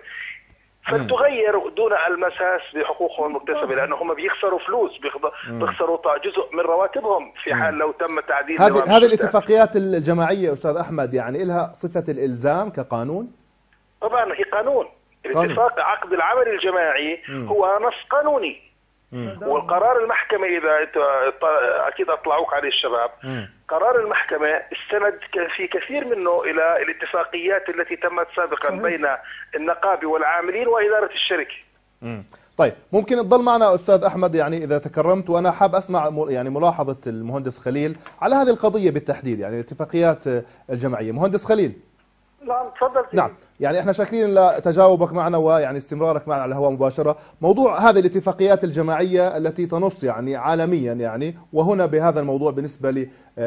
فلتغير دون المساس بحقوقهم المكتسبة، لأنهم بيخسروا فلوس، بيخسروا جزء من رواتبهم في حال لو تم تعديل
هذه الاتفاقيات الجماعية أستاذ أحمد يعني لها صفة الإلزام كقانون؟
طبعا هي قانون. الاتفاق عقد العمل الجماعي هو نص قانوني، والقرار المحكمة إذا أكيد أطلعوك عليه الشباب، قرار المحكمة استند في كثير منه إلى الاتفاقيات التي تمت سابقا بين النقابة والعاملين وإدارة الشركة.
طيب ممكن تضل معنا أستاذ أحمد يعني إذا تكرمت، وأنا حاب أسمع يعني ملاحظة المهندس خليل على هذه القضية بالتحديد، يعني الاتفاقيات الجماعية. مهندس خليل.
نعم تفضل.
نعم، يعني احنا شاكرين لتجاوبك معنا ويعني استمرارك معنا على الهواء مباشرة. موضوع هذه الاتفاقيات الجماعية التي تنص يعني عالميا يعني، وهنا بهذا الموضوع بالنسبة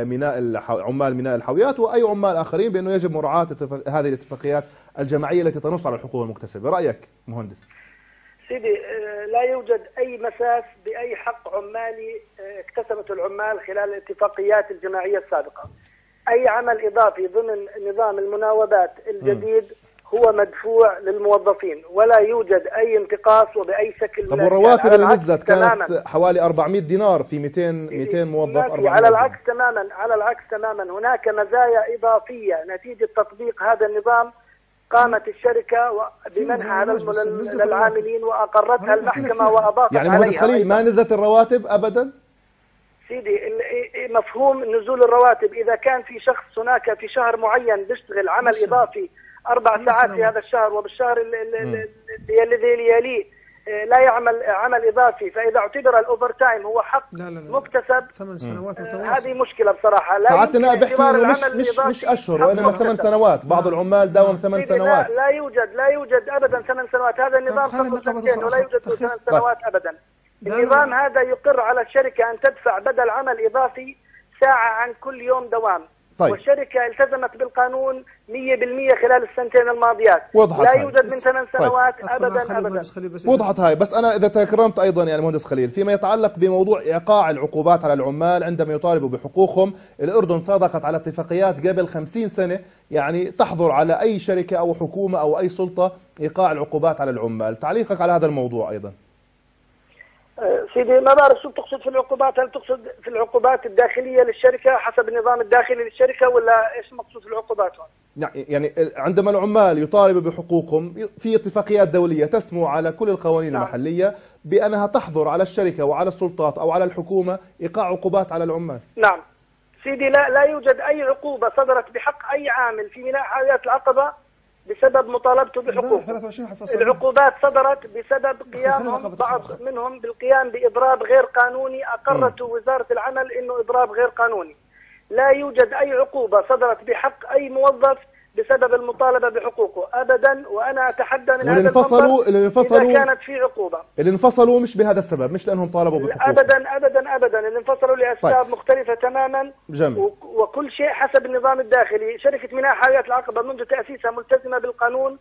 عمال ميناء الحاويات وأي عمال آخرين، بأنه يجب مراعاة هذه الاتفاقيات الجماعية التي تنص على الحقوق المكتسبة. رأيك مهندس؟
سيدي، لا يوجد أي مساس بأي حق عمالي اكتسبته العمال خلال الاتفاقيات الجماعية السابقة. أي عمل إضافي ضمن نظام المناوبات الجديد هو مدفوع للموظفين، ولا يوجد أي انتقاص وبأي شكل.
طب والرواتب اللي نزلت كانت حوالي 400 دينار في 200 موظف.
على العكس تماما هناك مزايا إضافية نتيجة تطبيق هذا النظام. قامت الشركة بمنحها للعاملين وأقرتها المحكمة وأضافت
يعني مهندس خليل ما نزلت الرواتب أبدا؟
سيدي، مفهوم نزول الرواتب إذا كان في شخص هناك في شهر معين بيشتغل عمل إضافي 4 ساعات في هذا الشهر، وبالشهر الذي يليه لا يعمل عمل إضافي، فإذا اعتبر الأوفر تايم هو حق مكتسب
8 سنوات
هذه مشكلة بصراحة.
ساعات النائب بيحكي مش أشهر وإنما 8 سنوات، بعض العمال داوم 8 سنوات.
لا يوجد أبدا 8 سنوات، هذا النظام صار سنتين ولا يوجد 8 سنوات أبدا. النظام هذا يقر على الشركة أن تدفع بدل عمل إضافي ساعة عن كل يوم دوام.
طيب.
والشركة التزمت بالقانون 100% خلال السنتين الماضيات. لا يوجد من 8 سنوات أبدا.
وضحت هاي. بس أنا إذا تكرمت أيضا يعني مهندس خليل، فيما يتعلق بموضوع إيقاع العقوبات على العمال عندما يطالبوا بحقوقهم، الأردن صادقت على اتفاقيات قبل 50 سنة يعني تحظر على أي شركة أو حكومة أو أي سلطة إيقاع العقوبات على العمال. تعليقك على هذا الموضوع أيضا؟
سيدي، ما بعرف شو بتقصد في العقوبات. هل تقصد في العقوبات الداخلية للشركة حسب النظام الداخلي للشركة، ولا ايش مقصود في العقوبات هون؟
يعني عندما العمال يطالبوا بحقوقهم في اتفاقيات دولية تسمو على كل القوانين المحلية بأنها تحظر على الشركة وعلى السلطات أو على الحكومة إيقاع عقوبات على العمال.
نعم سيدي، لا يوجد أي عقوبة صدرت بحق أي عامل في ميناء حاويات العقبة بسبب مطالبته بحقوقه. العقوبات صدرت بسبب قيامهم بعض منهم بالقيام بإضراب غير قانوني أقرته وزارة العمل إنه إضراب غير قانوني. لا يوجد أي عقوبة صدرت بحق أي موظف بسبب المطالبة بحقوقه أبدا، وأنا أتحدى من هذا المنبر إذا كانت في عقوبة.
اللي انفصلوا مش بهذا السبب، مش لأنهم طالبوا بحقوقهم.
أبدا اللي انفصلوا لأسباب مختلفة تماما. وكل شيء حسب النظام الداخلي. شركة ميناء حاويات العقبة منذ تأسيسها ملتزمة بالقانون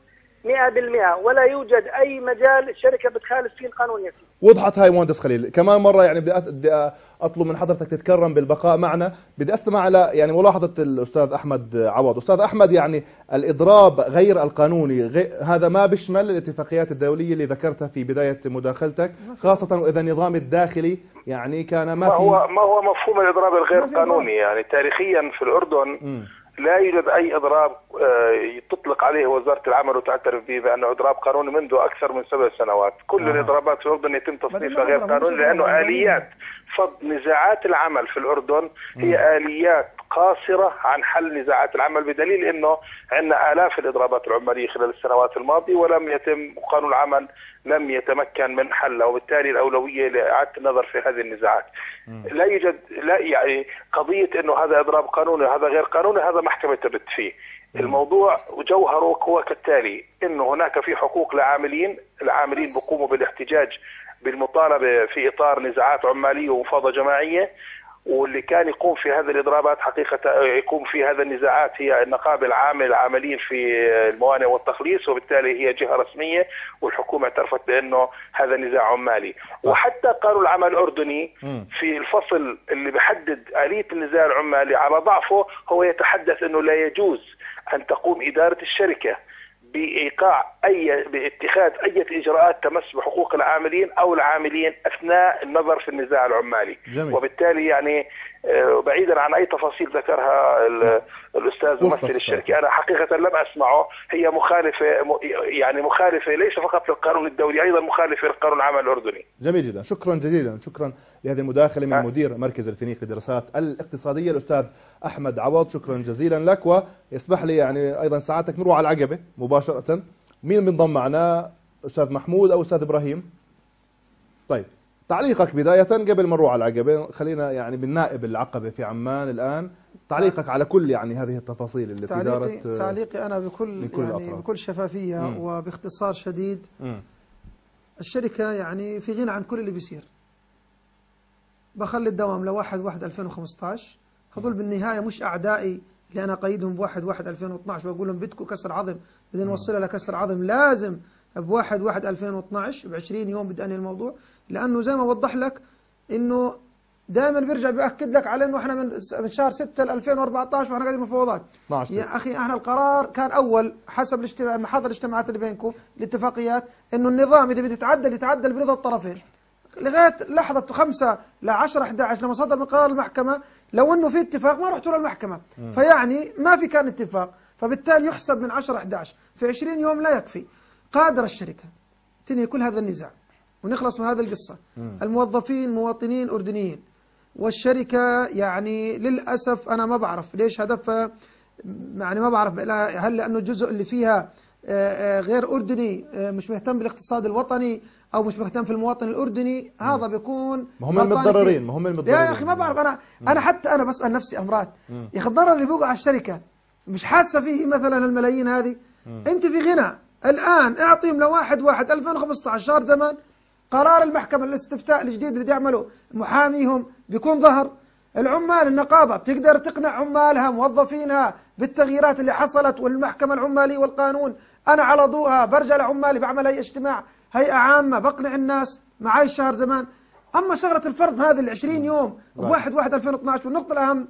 100%، ولا يوجد أي مجال الشركة بتخالف فيه القانون يا سيدي.
وضحت هاي مهندس خليل. كمان مرة يعني بدي أطلب من حضرتك تتكرم بالبقاء معنا. بدي أستمع على يعني ملاحظة الأستاذ أحمد عوض. أستاذ أحمد، يعني الإضراب غير القانوني هذا ما بيشمل الاتفاقيات الدولية اللي ذكرتها في بداية مداخلتك، خاصة وإذا النظام الداخلي يعني كان ما
هو مفهوم الإضراب الغير قانوني. يعني تاريخيا في الأردن لا يوجد أي إضراب تطلق عليه وزارة العمل وتعترف به بأنه إضراب قانوني منذ أكثر من 7 سنوات. كل الإضرابات في الأردن يتم تصنيفها غير قانوني، لأنه آليات فض نزاعات العمل في الأردن هي آليات قاصرة عن حل نزاعات العمل، بدليل أنه عندنا آلاف الإضرابات العمالية خلال السنوات الماضية ولم يتم قانون العمل لم يتمكن من حلها، وبالتالي الأولوية لإعادة النظر في هذه النزاعات. لا يوجد يعني قضية أنه هذا إضراب قانوني وهذا غير قانوني، هذا محكمة تبت فيه. الموضوع جوهره هو كالتالي: أنه هناك في حقوق العاملين بيقوموا بالاحتجاج بالمطالبة في إطار نزاعات عمالية ومفاوضة جماعية، واللي كان يقوم في هذه الإضرابات حقيقة يقوم في هذه النزاعات هي النقابة العاملين في الموانئ والتخليص، وبالتالي هي جهة رسمية والحكومة اعترفت بأنه هذا نزاع عمالي. وحتى قانون العمل الأردني في الفصل اللي بحدد آلية النزاع العمالي على ضعفه هو يتحدث أنه لا يجوز أن تقوم إدارة الشركة باتخاذ أي إجراءات تمس بحقوق العاملين أو العاملين أثناء النظر في النزاع العمالي.
جميل.
وبالتالي يعني بعيدا عن أي تفاصيل ذكرها الأستاذ ممثل الشركة، أنا حقيقة لم أسمعه. هي مخالفة ليس فقط للقانون الدولي، أيضا مخالفة للقانون العمل الأردني.
جميل جدا. شكرا جزيلا. شكرا لهذه المداخلة من مدير مركز الفينيق للدراسات الاقتصادية الأستاذ أحمد عوض. شكرا جزيلا لك. ويسمح لي يعني أيضا ساعتك نروح على العقبة مباشرة. مين بنضم معنا؟ أستاذ محمود أو أستاذ إبراهيم؟ طيب، تعليقك بداية قبل ما نروح على العقبة. خلينا يعني بالنائب العقبة في عمان الآن، تعليقك على كل يعني هذه التفاصيل التي دارت.
تعليقي أنا بكل شفافية وباختصار شديد. الشركة يعني في غنى عن كل اللي بيصير. بخلي الدوام ل1/1/2015. هذول بالنهاية مش أعدائي اللي أنا قيدهم ب1/1/2012 وأقول لهم بدكم كسر عظم، بدنا نوصلها لكسر عظم. لازم ب1/1/2012 ب20 يوم بدي أنهي الموضوع، لأنه زي ما وضح لك إنه دائما بيرجع بيأكد لك على إنه إحنا من شهر 6 2014 وإحنا قاعدين مفاوضات. يا أخي إحنا القرار كان أول حسب محاضر الاجتماعات اللي بينكم الاتفاقيات إنه النظام إذا بده يتعدل برضا الطرفين. لغايه لحظه 5 ل 10 11 لما صدر من قرار المحكمه، لو انه في اتفاق ما رحتوا للمحكمه، فيعني ما في كان اتفاق، فبالتالي يحسب من 10 11 في 20 يوم لا يكفي. قادر الشركه تنهي كل هذا النزاع ونخلص من هذه القصه. الموظفين مواطنين اردنيين، والشركه يعني للاسف انا ما بعرف ليش هدفها، يعني ما بعرف هل لانه الجزء اللي فيها غير اردني مش مهتم بالاقتصاد الوطني او مش مهتم في المواطن الاردني، هذا بيكون
هم المتضررين.
يا اخي ما بعرف. انا حتى انا بسال نفسي امرات، يا اخي الضرر اللي بيوقع على الشركه مش حاسه فيه مثلا الملايين هذه؟ انت في غنى الان اعطيهم ل1/1/2015 شهر زمان. قرار المحكمه الاستفتاء الجديد اللي يعملوا محاميهم بيكون ظهر. العمال النقابه بتقدر تقنع عمالها موظفينها بالتغييرات اللي حصلت، والمحكمه العماليه والقانون انا على ضوءها برجع لعمالي بعمل هيئه اجتماع، هيئه عامه، بقنع الناس معاي الشهر زمان. اما شغله الفرض هذه ال20 يوم ب1/1/2012. والنقطه الاهم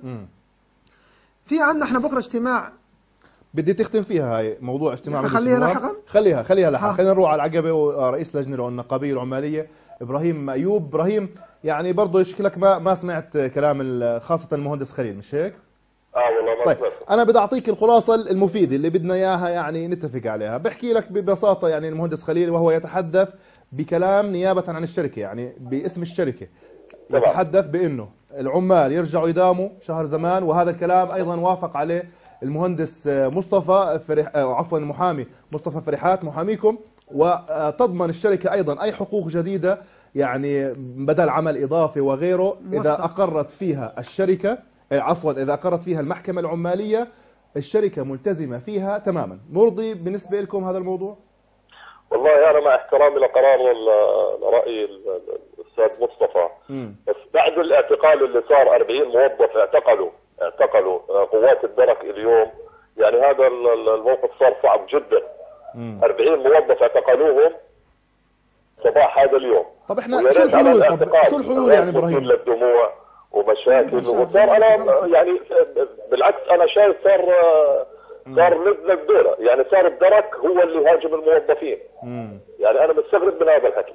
في عندنا احنا بكره اجتماع
بدي تختم فيها هاي موضوع اجتماع
خليها لاحقا.
خليها لاحقا. خلينا نروح على العقبه ورئيس لجنه النقابيه العماليه ابراهيم ايوب. ابراهيم، يعني برضه شكلك ما سمعت كلام خاصه المهندس خليل، مش هيك؟
والله.
طيب انا بدي اعطيك الخلاصه المفيده اللي بدنا اياها يعني نتفق عليها. بحكي لك ببساطه يعني المهندس خليل وهو يتحدث بكلام نيابه عن الشركه، يعني باسم الشركه يتحدث بانه العمال يرجعوا يداوموا شهر زمان، وهذا الكلام ايضا وافق عليه المهندس مصطفى عفوا المحامي مصطفى فرحات محاميكم. وتضمن الشركه ايضا اي حقوق جديده يعني بدل عمل اضافي وغيره اذا اقرت فيها الشركه إذا أقرت فيها المحكمة العمالية، الشركة ملتزمة فيها تماما. مرضي بالنسبة لكم هذا الموضوع؟
والله أنا مع احترامي لقرار رأي الأستاذ مصطفى، بس بعد الاعتقال اللي صار 40 موظف اعتقلوا قوات الدرك اليوم، يعني هذا الموقف صار صعب جدا. 40 موظف اعتقلوهم صباح هذا اليوم.
طب احنا شو الحلول؟ طب شو الحلول يعني ابراهيم؟
للدموع ومشاكل وصار انا يعني بالعكس انا شايف صار نزلة كبيرة، يعني صار الدرك هو اللي هاجم الموظفين. يعني انا مستغرب من هذا الحكي.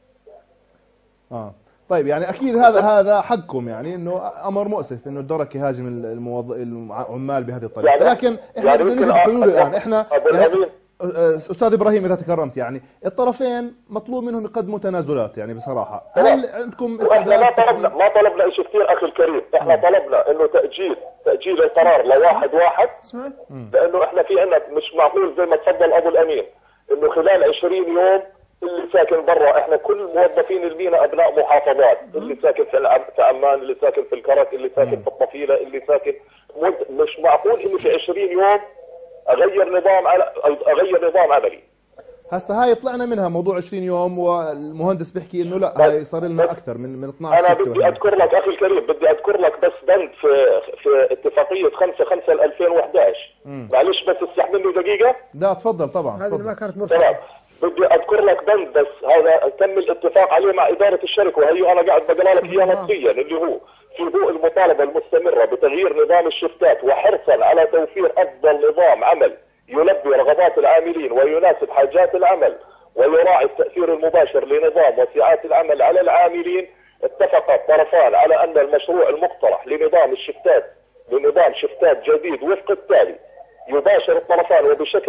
طيب يعني اكيد هذا حقكم، يعني انه امر مؤسف انه الدرك يهاجم العمال بهذه الطريقه،
يعني
لكن احنا بدنا نجد حلول الان. احنا يعني استاذ ابراهيم اذا تكرمت، يعني الطرفين مطلوب منهم يقدموا تنازلات يعني بصراحه، هل عندكم
احنا ما طلبنا شيء كثير اخي الكريم، احنا طلبنا انه تاجيل القرار لواحد لانه احنا في عندنا مش معقول زي ما تفضل ابو الامين انه خلال 20 يوم اللي ساكن برا، احنا كل موظفين المينا ابناء محافظات، اللي ساكن في عمان، اللي ساكن في الكرك، اللي ساكن في الطفيله، اللي ساكن مش معقول انه في 20 يوم اغير نظام عملي.
هسه هاي طلعنا منها موضوع 20 يوم، والمهندس بيحكي انه لا هاي صار لنا اكثر من 12
انا بدي اذكر لك اخي الكريم، بس بند في اتفاقيه 5/5/2011. معلش بس استحملني دقيقه.
لا تفضل طبعا.
هذه ما كانت مرفقه.
بدي اذكر لك بند بس هذا تم الاتفاق عليه مع اداره الشركه، وهي انا قاعد بقرا لك اياه نصيا، اللي هو في ضوء المطالبه المستمره بتغيير نظام الشفتات وحرصا على توفير افضل نظام عمل يلبي رغبات العاملين ويناسب حاجات العمل ويراعي التاثير المباشر لنظام وسعات العمل على العاملين، اتفق الطرفان على ان المشروع المقترح لنظام شفتات جديد وفق التالي يباشر الطرفان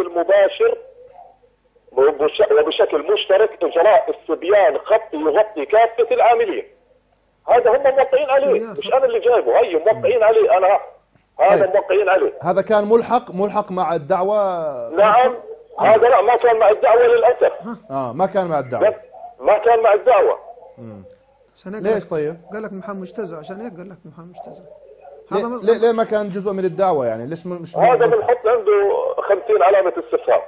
وبشكل مشترك اجراء استبيان خطي يغطي كافه العاملين. هذا هم موقعين عليه، مش انا اللي جايبه، هي موقعين عليه، انا هذا موقعين عليه.
هذا كان ملحق مع الدعوه؟
نعم، هذا لا ما كان مع الدعوه للاسف.
ما كان مع الدعوه.
ما كان مع الدعوه.
ليش طيب؟
قال لك محمد مجتزأ، عشان هيك قال لك محمد مجتزأ.
ليه ما كان جزء من الدعوه يعني؟ ليش مش
هذا بنحط عنده 50 علامه استفهام.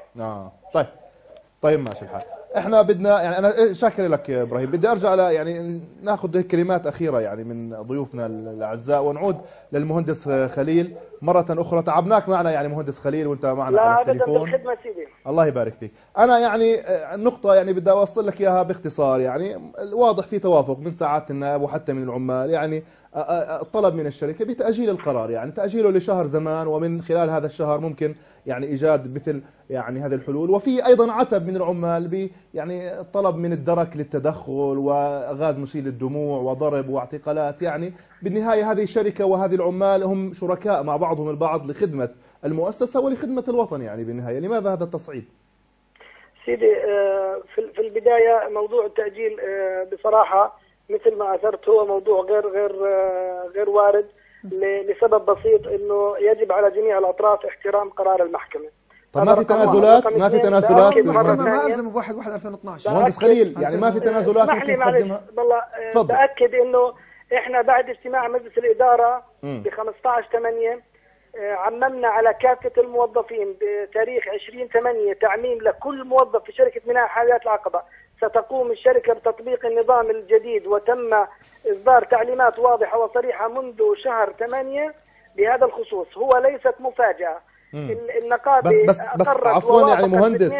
طيب ماشي الحال. احنا بدنا يعني انا شاكر لك يا ابراهيم، بدي ارجع يعني ناخذ كلمات اخيره يعني من ضيوفنا الاعزاء، ونعود للمهندس خليل مره اخرى. تعبناك معنا يعني مهندس خليل وانت معنا على التليفون.
لا ابدا، بالخدمه سيدي.
الله يبارك فيك. انا يعني النقطه يعني بدي اوصل لك اياها باختصار، يعني واضح في توافق من سعاده النائب وحتى من العمال، يعني الطلب من الشركه بتاجيل القرار، يعني تاجيله لشهر زمان، ومن خلال هذا الشهر ممكن يعني ايجاد مثل يعني هذه الحلول. وفي ايضا عتب من العمال يعني طلب من الدرك للتدخل وغاز مسيل للدموع وضرب واعتقالات. يعني بالنهايه هذه الشركه وهذه العمال هم شركاء مع بعضهم البعض لخدمه المؤسسه ولخدمه الوطن. يعني بالنهايه لماذا هذا التصعيد؟
سيدي في البدايه موضوع التاجيل بصراحه مثل ما اثرت هو موضوع غير وارد، لسبب بسيط انه يجب على جميع الاطراف احترام قرار المحكمه.
طب ما في تنازلات؟ ما
الزم ب 1/1/2012
مهندس خليل، يعني ما في تنازلات ممكن تقدمها؟
والله باكد انه احنا بعد اجتماع مجلس الاداره ب 15/8 عممنا على كافه الموظفين بتاريخ 20/8 تعميم لكل موظف في شركه ميناء حاويات العقبه. ستقوم الشركه بتطبيق النظام الجديد، وتم اصدار تعليمات واضحه وصريحه منذ شهر 8 بهذا الخصوص. هو ليست مفاجاه. النقابه
بس عفوا يعني مهندس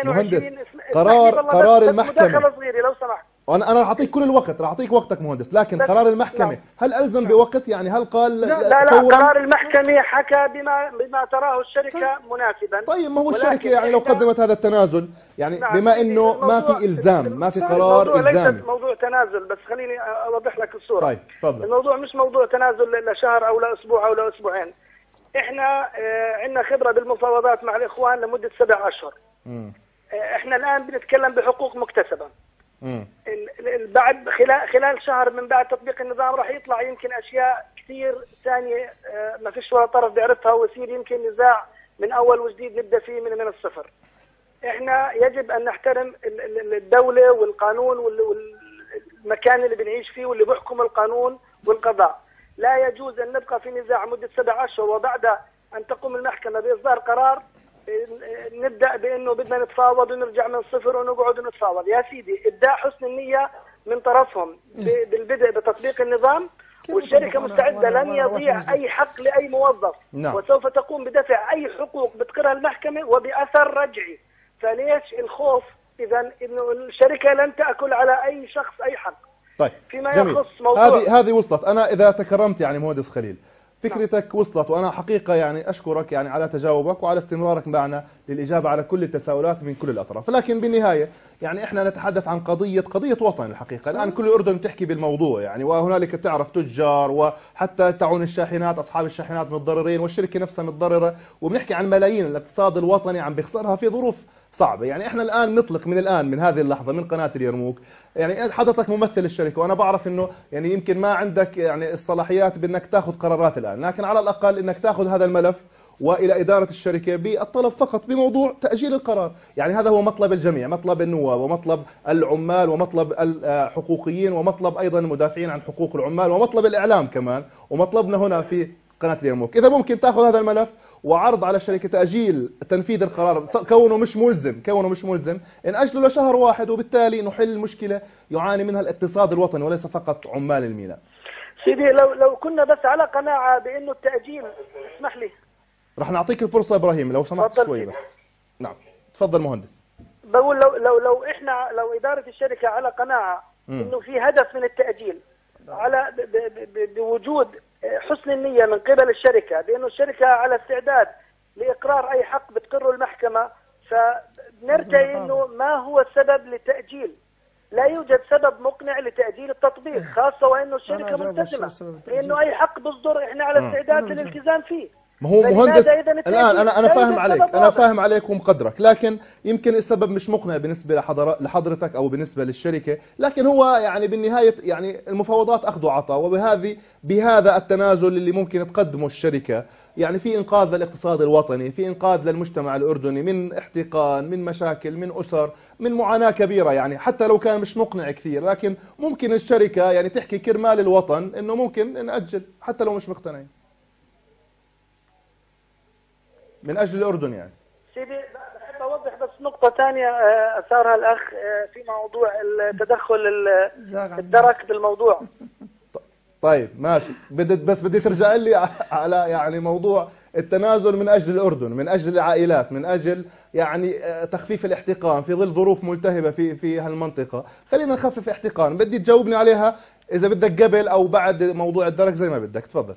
قرار المحكمه
صغيره لو سمحت.
انا راح اعطيك كل الوقت، راح اعطيك وقتك مهندس، لكن قرار المحكمه هل الزم بوقت؟ يعني هل قال
لا قرار المحكمه حكى بما تراه الشركه مناسبا.
طيب ما هو الشركه يعني لو قدمت هذا التنازل يعني بما انه ما في الزام، ما في قرار الزامي.
ليس موضوع تنازل، بس خليني اوضح لك الصوره.
طيب تفضل.
الموضوع مش موضوع تنازل لشهر او لاسبوع او لاسبوعين. احنا عندنا خبره بالمفاوضات مع الاخوان لمده 7 أشهر. احنا الان بنتكلم بحقوق مكتسبه. بعد خلال شهر من بعد تطبيق النظام راح يطلع يمكن اشياء كثير ثانيه ما فيش ولا طرف بيعرفها، ويصير يمكن نزاع من اول وجديد نبدا فيه من الصفر. احنا يجب ان نحترم الدوله والقانون والمكان اللي بنعيش فيه واللي بيحكم القانون والقضاء. لا يجوز ان نبقى في نزاع مده 7 أشهر وبعد ان تقوم المحكمه باصدار قرار نبدا بانه بدنا نتفاوض ونرجع من الصفر ونقعد ونتفاوض. يا سيدي ابداء حسن النيه من طرفهم بالبدء بتطبيق النظام، والشركه مستعده لن يضيع اي حق لاي موظف. وسوف تقوم بدفع اي حقوق بتقرها المحكمه وباثر رجعي. فليش الخوف اذا انه الشركه لن تاكل على اي شخص اي حق؟
طيب
فيما
جميل.
يخص موضوع
هذه وصلت. انا اذا تكرمت يعني مهندس خليل فكرتك وصلت، وانا حقيقه يعني اشكرك يعني على تجاوبك وعلى استمرارك معنا للاجابه على كل التساؤلات من كل الاطراف، لكن بالنهايه يعني احنا نتحدث عن قضيه وطن الحقيقه، الان كل الاردن تحكي بالموضوع يعني، وهنالك تعرف تجار وحتى تعون الشاحنات، اصحاب الشاحنات متضررين والشركه نفسها متضرره، وبنحكي عن ملايين الاقتصاد الوطني عم بيخسرها في ظروف صعبه، يعني احنا الان نطلق من هذه اللحظه من قناه اليرموك، يعني حضرتك ممثل الشركه وانا بعرف انه يعني يمكن ما عندك يعني الصلاحيات بانك تاخذ قرارات الان، لكن على الاقل انك تاخذ هذا الملف والى اداره الشركه بالطلب فقط بموضوع تاجيل القرار، يعني هذا هو مطلب الجميع، مطلب النواب ومطلب العمال ومطلب الحقوقيين ومطلب ايضا المدافعين عن حقوق العمال ومطلب الاعلام كمان، ومطلبنا هنا في قناه اليرموك، اذا ممكن تاخذ هذا الملف وعرض على الشركه تاجيل تنفيذ القرار كونه مش ملزم ان اجله لشهر واحد، وبالتالي نحل المشكله يعاني منها الاقتصاد الوطني وليس فقط عمال الميناء.
سيدي لو كنا بس على قناعه بانه التاجيل، اسمح لي
رح نعطيك الفرصه ابراهيم لو سمحت شوي بس. نعم تفضل مهندس.
بقول لو احنا لو اداره الشركه على قناعه انه في هدف من التاجيل على بوجود حسن النيه من قبل الشركه بانه الشركه على استعداد لاقرار اي حق بتقره المحكمه، فنرجع انه ما هو السبب للتاجيل؟ لا يوجد سبب مقنع لتاجيل التطبيق، خاصه وانه الشركه ملتزمه انه اي حق بيصدر احنا على استعداد للالتزام فيه.
ما هو مهندس الان انا فاهم عليك، انا فاهم عليك ومقدرك، لكن يمكن السبب مش مقنع بالنسبه لحضرتك او بالنسبه للشركه، لكن هو يعني بالنهايه يعني المفاوضات اخذ وعطاء، بهذا التنازل اللي ممكن تقدمه الشركه يعني في انقاذ للاقتصاد الوطني، في انقاذ للمجتمع الاردني من احتقان، من مشاكل، من اسر، من معاناه كبيره، يعني حتى لو كان مش مقنع كثير، لكن ممكن الشركه يعني تحكي كرمال الوطن انه ممكن ناجل حتى لو مش مقتنعين من اجل الاردن يعني.
سيدي بحب اوضح بس نقطه ثانيه اثارها الاخ في موضوع التدخل الدرك بالموضوع.
طيب ماشي، بدي ترجع لي على يعني موضوع التنازل من اجل الاردن، من اجل العائلات، من اجل يعني تخفيف الاحتقان في ظل ظروف ملتهبه في هالمنطقه، خلينا نخفف احتقان، بدي تجاوبني عليها اذا بدك قبل او بعد موضوع الدرك زي ما بدك، تفضل.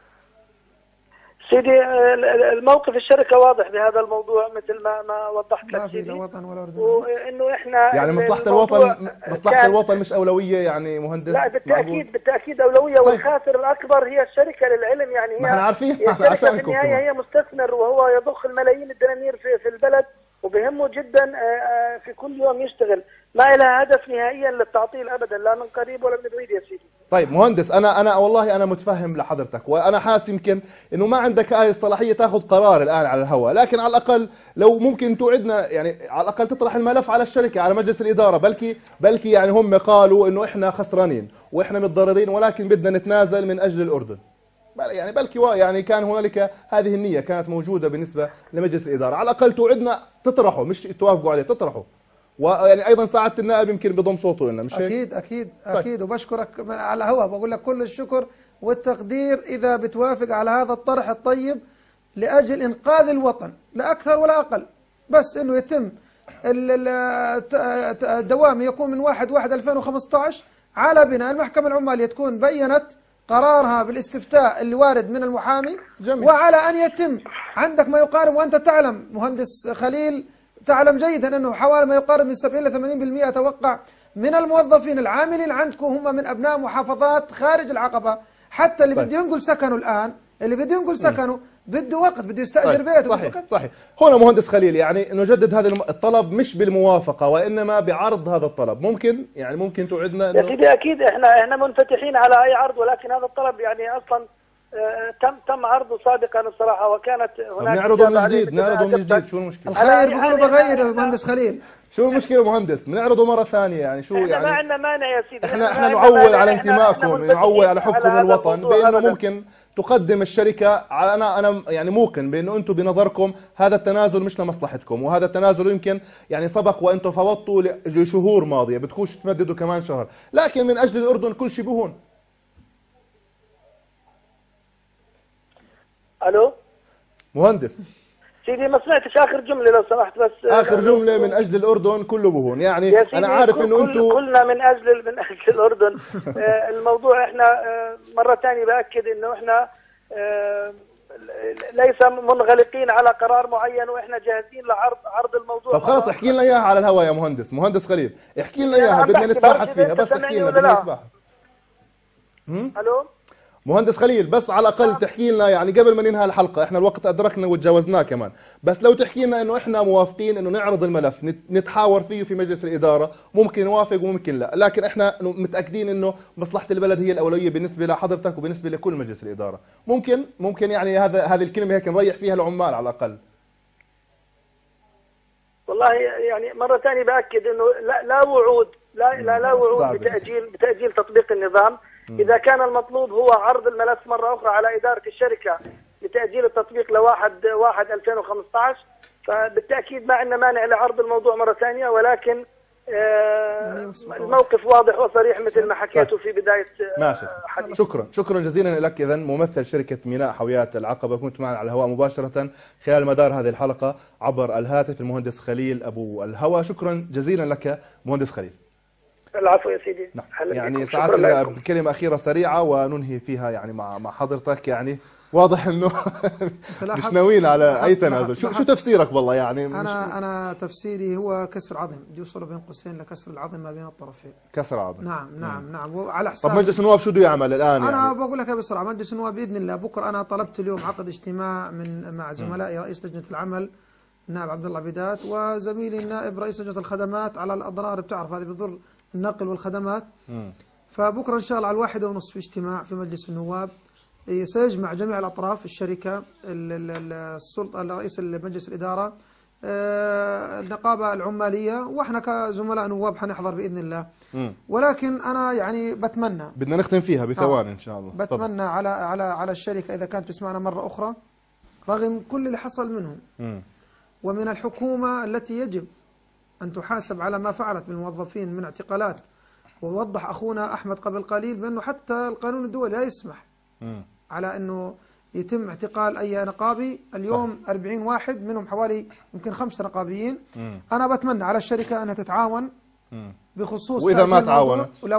سيدي الموقف الشركه واضح بهذا الموضوع مثل ما وضحت لك سيدي،
لا وطن ولا أردن،
وانه احنا
يعني مصلحه الوطن مش اولويه يعني مهندس؟
لا بالتاكيد اولويه. طيب. والخاسر الاكبر هي الشركه للعلم، يعني
ما احنا عارفين
الشركه في النهايه هي مستثمر وهو يضخ الملايين الدنانير في البلد، وبهمه جدا في كل يوم يشتغل، ما لها هدف نهائيا للتعطيل ابدا، لا من قريب ولا من بعيد يا سيدي.
طيب مهندس، انا والله انا متفهم لحضرتك، وانا حاسس يمكن انه ما عندك هاي الصلاحيه تاخذ قرار الان على الهواء، لكن على الاقل لو ممكن توعدنا يعني على الاقل تطرح الملف على الشركه، على مجلس الاداره، بلكي يعني هم قالوا انه احنا خسرانين واحنا متضررين ولكن بدنا نتنازل من اجل الاردن، يعني بلكي يعني كان هنالك هذه النيه كانت موجوده بالنسبه لمجلس الاداره، على الاقل توعدنا تطرحه، مش توافقوا عليه، تطرحه، ويعني ايضا سعاده النائب يمكن بضم صوته لنا، مش هيك؟
اكيد وبشكرك على الهواء، بقول لك كل الشكر والتقدير اذا بتوافق على هذا الطرح الطيب لاجل انقاذ الوطن، لا اكثر ولا اقل، بس انه يتم الدوام يكون من 1/1/2015 على بناء المحكمه العماليه تكون بينت قرارها بالاستفتاء اللي وارد من المحامي. جميل. وعلى ان يتم عندك ما يقارب، وانت تعلم مهندس خليل تعلم جيدا انه حوالي ما يقارب من 70 إلى 80% اتوقع من الموظفين العاملين عندكم هم من ابناء محافظات خارج العقبه، حتى اللي بده ينقل سكنه الان، اللي بده ينقل سكنه بده وقت، بده يستاجر بيته.
صحيح. هنا مهندس خليل يعني نجدد هذا الطلب مش بالموافقه وانما بعرض هذا الطلب، ممكن توعدنا انه
يا سيدي اكيد احنا منفتحين على اي عرض، ولكن هذا الطلب يعني اصلا تم عرضه سابقا الصراحه، وكانت هناك
نعرضه من جديد، شو المشكله؟
الخير بيقولوا بغير يا مهندس خليل،
شو المشكله مهندس؟ بنعرضه مره ثانيه، يعني شو يعني
ما عندنا مانع يا سيدي،
احنا نعول على انتمائكم، نعول على حبكم الوطن، بانه ممكن تقدم الشركه، انا يعني موقن بانه انتم بنظركم هذا التنازل مش لمصلحتكم، وهذا التنازل يمكن يعني سبق وانتم فوضتوا لشهور ماضيه، بدكوش تمددوا كمان شهر، لكن من اجل الاردن كل شيء بهون.
الو
مهندس،
سيدي ما سمعتش اخر جمله لو سمحت بس.
اخر جمله من اجل الاردن كله بهون، يعني انا عارف انه انتم
كلنا من اجل الاردن. الموضوع احنا مره ثانيه باكد انه احنا ليس منغلقين على قرار معين، واحنا جاهزين لعرض الموضوع.
طب خلص احكي لنا اياها على الهواء يا مهندس خليل، احكي لنا اياها بدنا نتباحث فيها، بس احكي لنا بدنا نتباحث.
الو
مهندس خليل، بس على الاقل تحكي لنا يعني قبل ما ننهي الحلقه، احنا الوقت ادركنا وتجاوزناه كمان، بس لو تحكي لنا انه احنا موافقين انه نعرض الملف نتحاور فيه في مجلس الاداره، ممكن نوافق وممكن لا، لكن احنا متاكدين انه مصلحه البلد هي الاولويه بالنسبه لحضرتك وبالنسبه لكل مجلس الاداره. ممكن يعني هذه الكلمه هيك نريح فيها العمال على الاقل.
والله يعني مره ثانيه باكد انه لا وعود، لا وعود بتاجيل تطبيق النظام. إذا كان المطلوب هو عرض الملف مرة أخرى على إدارة الشركة لتأجيل التطبيق ل1/1/2015، فبالتأكيد ما عندنا مانع لعرض الموضوع مرة ثانية، ولكن الموقف واضح وصريح مثل ما حكيته في بداية
حديث. شكرا جزيلا لك. إذا ممثل شركة ميناء حاويات العقبة، كنت معنا على الهواء مباشرة خلال مدار هذه الحلقة عبر الهاتف، المهندس خليل أبو الهوى. شكرا جزيلا لك مهندس خليل.
العفو يا سيدي.
نعم. يعني ساعات بكلمة أخيرة سريعة وننهي فيها يعني مع حضرتك، يعني واضح انه مش ناويين على اي تنازل. شو تفسيرك والله؟ يعني
انا تفسيري هو كسر عظم، يوصل بين قوسين لكسر العظم ما بين الطرفين.
كسر عظم.
نعم وعلى حساب.
طب مجلس النواب شو بده يعمل الان؟
انا
يعني
بقول لك بسرعه، مجلس النواب باذن الله بكره انا طلبت اليوم عقد اجتماع مع زملائي رئيس لجنه العمل النائب عبد الله عبيدات وزميلي النائب رئيس لجنه الخدمات على الاضرار، بتعرف هذه بتضر النقل والخدمات. فبكره ان شاء الله على 1:30 في اجتماع في مجلس النواب سيجمع جميع الاطراف، الشركه، السلطه، رئيس مجلس الاداره، النقابه العماليه، واحنا كزملاء نواب حنحضر باذن الله. ولكن انا يعني بتمنى،
بدنا نختم فيها بثواني ان شاء الله.
بتمنى على الشركه اذا كانت تسمعنا مره اخرى، رغم كل اللي حصل منهم ومن الحكومه التي يجب أن تحاسب على ما فعلت بالموظفين من اعتقالات. ووضح أخونا أحمد قبل قليل بأنه حتى القانون الدولي لا يسمح على أنه يتم اعتقال أي نقابي. اليوم صح. 40 واحد منهم حوالي يمكن 5 نقابيين. أنا بتمنى على الشركة أنها تتعاون بخصوص،
وإذا ما تعاونت
ولا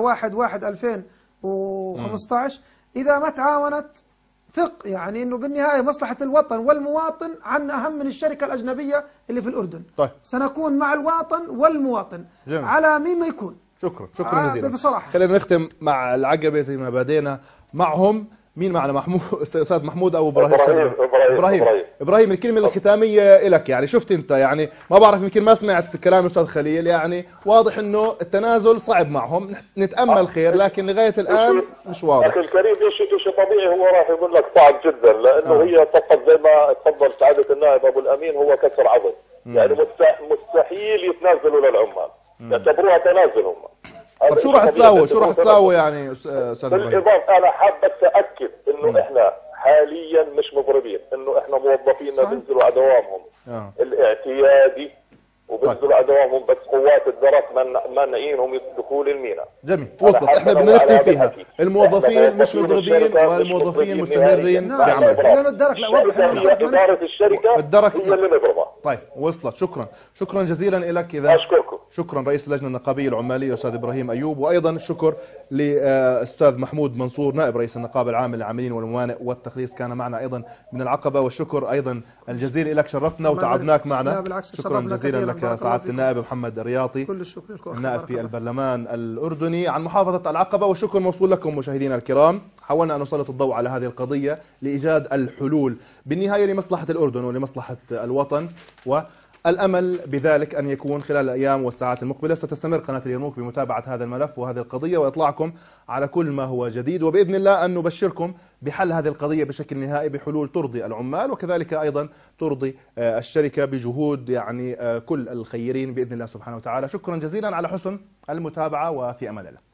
1/1/2015 إذا ما تعاونت ثق يعني انه بالنهايه مصلحه الوطن والمواطن عنا اهم من الشركه الاجنبيه اللي في الاردن.
طيب.
سنكون مع الوطن والمواطن.
جميل.
على مين ما يكون.
شكرا جزيلا.
بصراحه
خلينا نختم مع العقبه زي ما بدينا معهم. مين معنا؟ استاذ محمود او ابراهيم. الكلمه الختاميه لك، يعني شفت انت، يعني ما بعرف يمكن ما سمعت كلام الاستاذ خليل، يعني واضح انه التنازل صعب معهم، نتامل خير، لكن لغايه الان مش واضح.
اخي الكريم شيء طبيعي، هو راح يقول لك صعب جدا، لانه هي فقط زي ما تفضل سعاده النائب ابو الامين هو كسر عظم. يعني مستحيل يتنازلوا للعمال، يعتبروها تنازل هم.
طب شو راح تساوي يعني استاذ ابراهيم؟
بالاضافه انا حاب بس اكد انه احنا حاليا مش مضربين، انه احنا موظفينا بينزلوا على دوامهم الاعتيادي وبينزلوا على دوامهم، بس قوات الدرك مانعينهم دخول الميناء.
جميل، وصلت. احنا بدنا نختم فيها، الموظفين مش مضربين والموظفين مستمرين بعمل.
لانه الدرك لا واضح
اداره الشركه
الدرك
هي اللي نضربها.
طيب وصلت. شكرا جزيلا لك. اذا
اشكركم.
شكرا رئيس اللجنه النقابيه العماليه استاذ ابراهيم ايوب، وايضا شكر لاستاذ محمود منصور نائب رئيس النقابه العامه للعاملين والموانئ والتخليص، كان معنا ايضا من العقبه. والشكر ايضا الجزيل لك، شرفتنا وتعبناك معنا. شكرا جزيلا لك سعاده النائب محمد الرياطي،
كل الشكر
النائب في البرلمان الاردني عن محافظه العقبه. والشكر موصول لكم مشاهدينا الكرام. حاولنا ان نسلط الضوء على هذه القضيه لايجاد الحلول بالنهايه لمصلحه الاردن ولمصلحه الوطن، والأمل بذلك أن يكون خلال الأيام والساعات المقبلة ستستمر قناة اليرموك بمتابعة هذا الملف وهذه القضية وإطلاعكم على كل ما هو جديد، وبإذن الله أن نبشركم بحل هذه القضية بشكل نهائي بحلول ترضي العمال وكذلك أيضا ترضي الشركة بجهود يعني كل الخيرين بإذن الله سبحانه وتعالى. شكرا جزيلا على حسن المتابعة وفي أمان الله.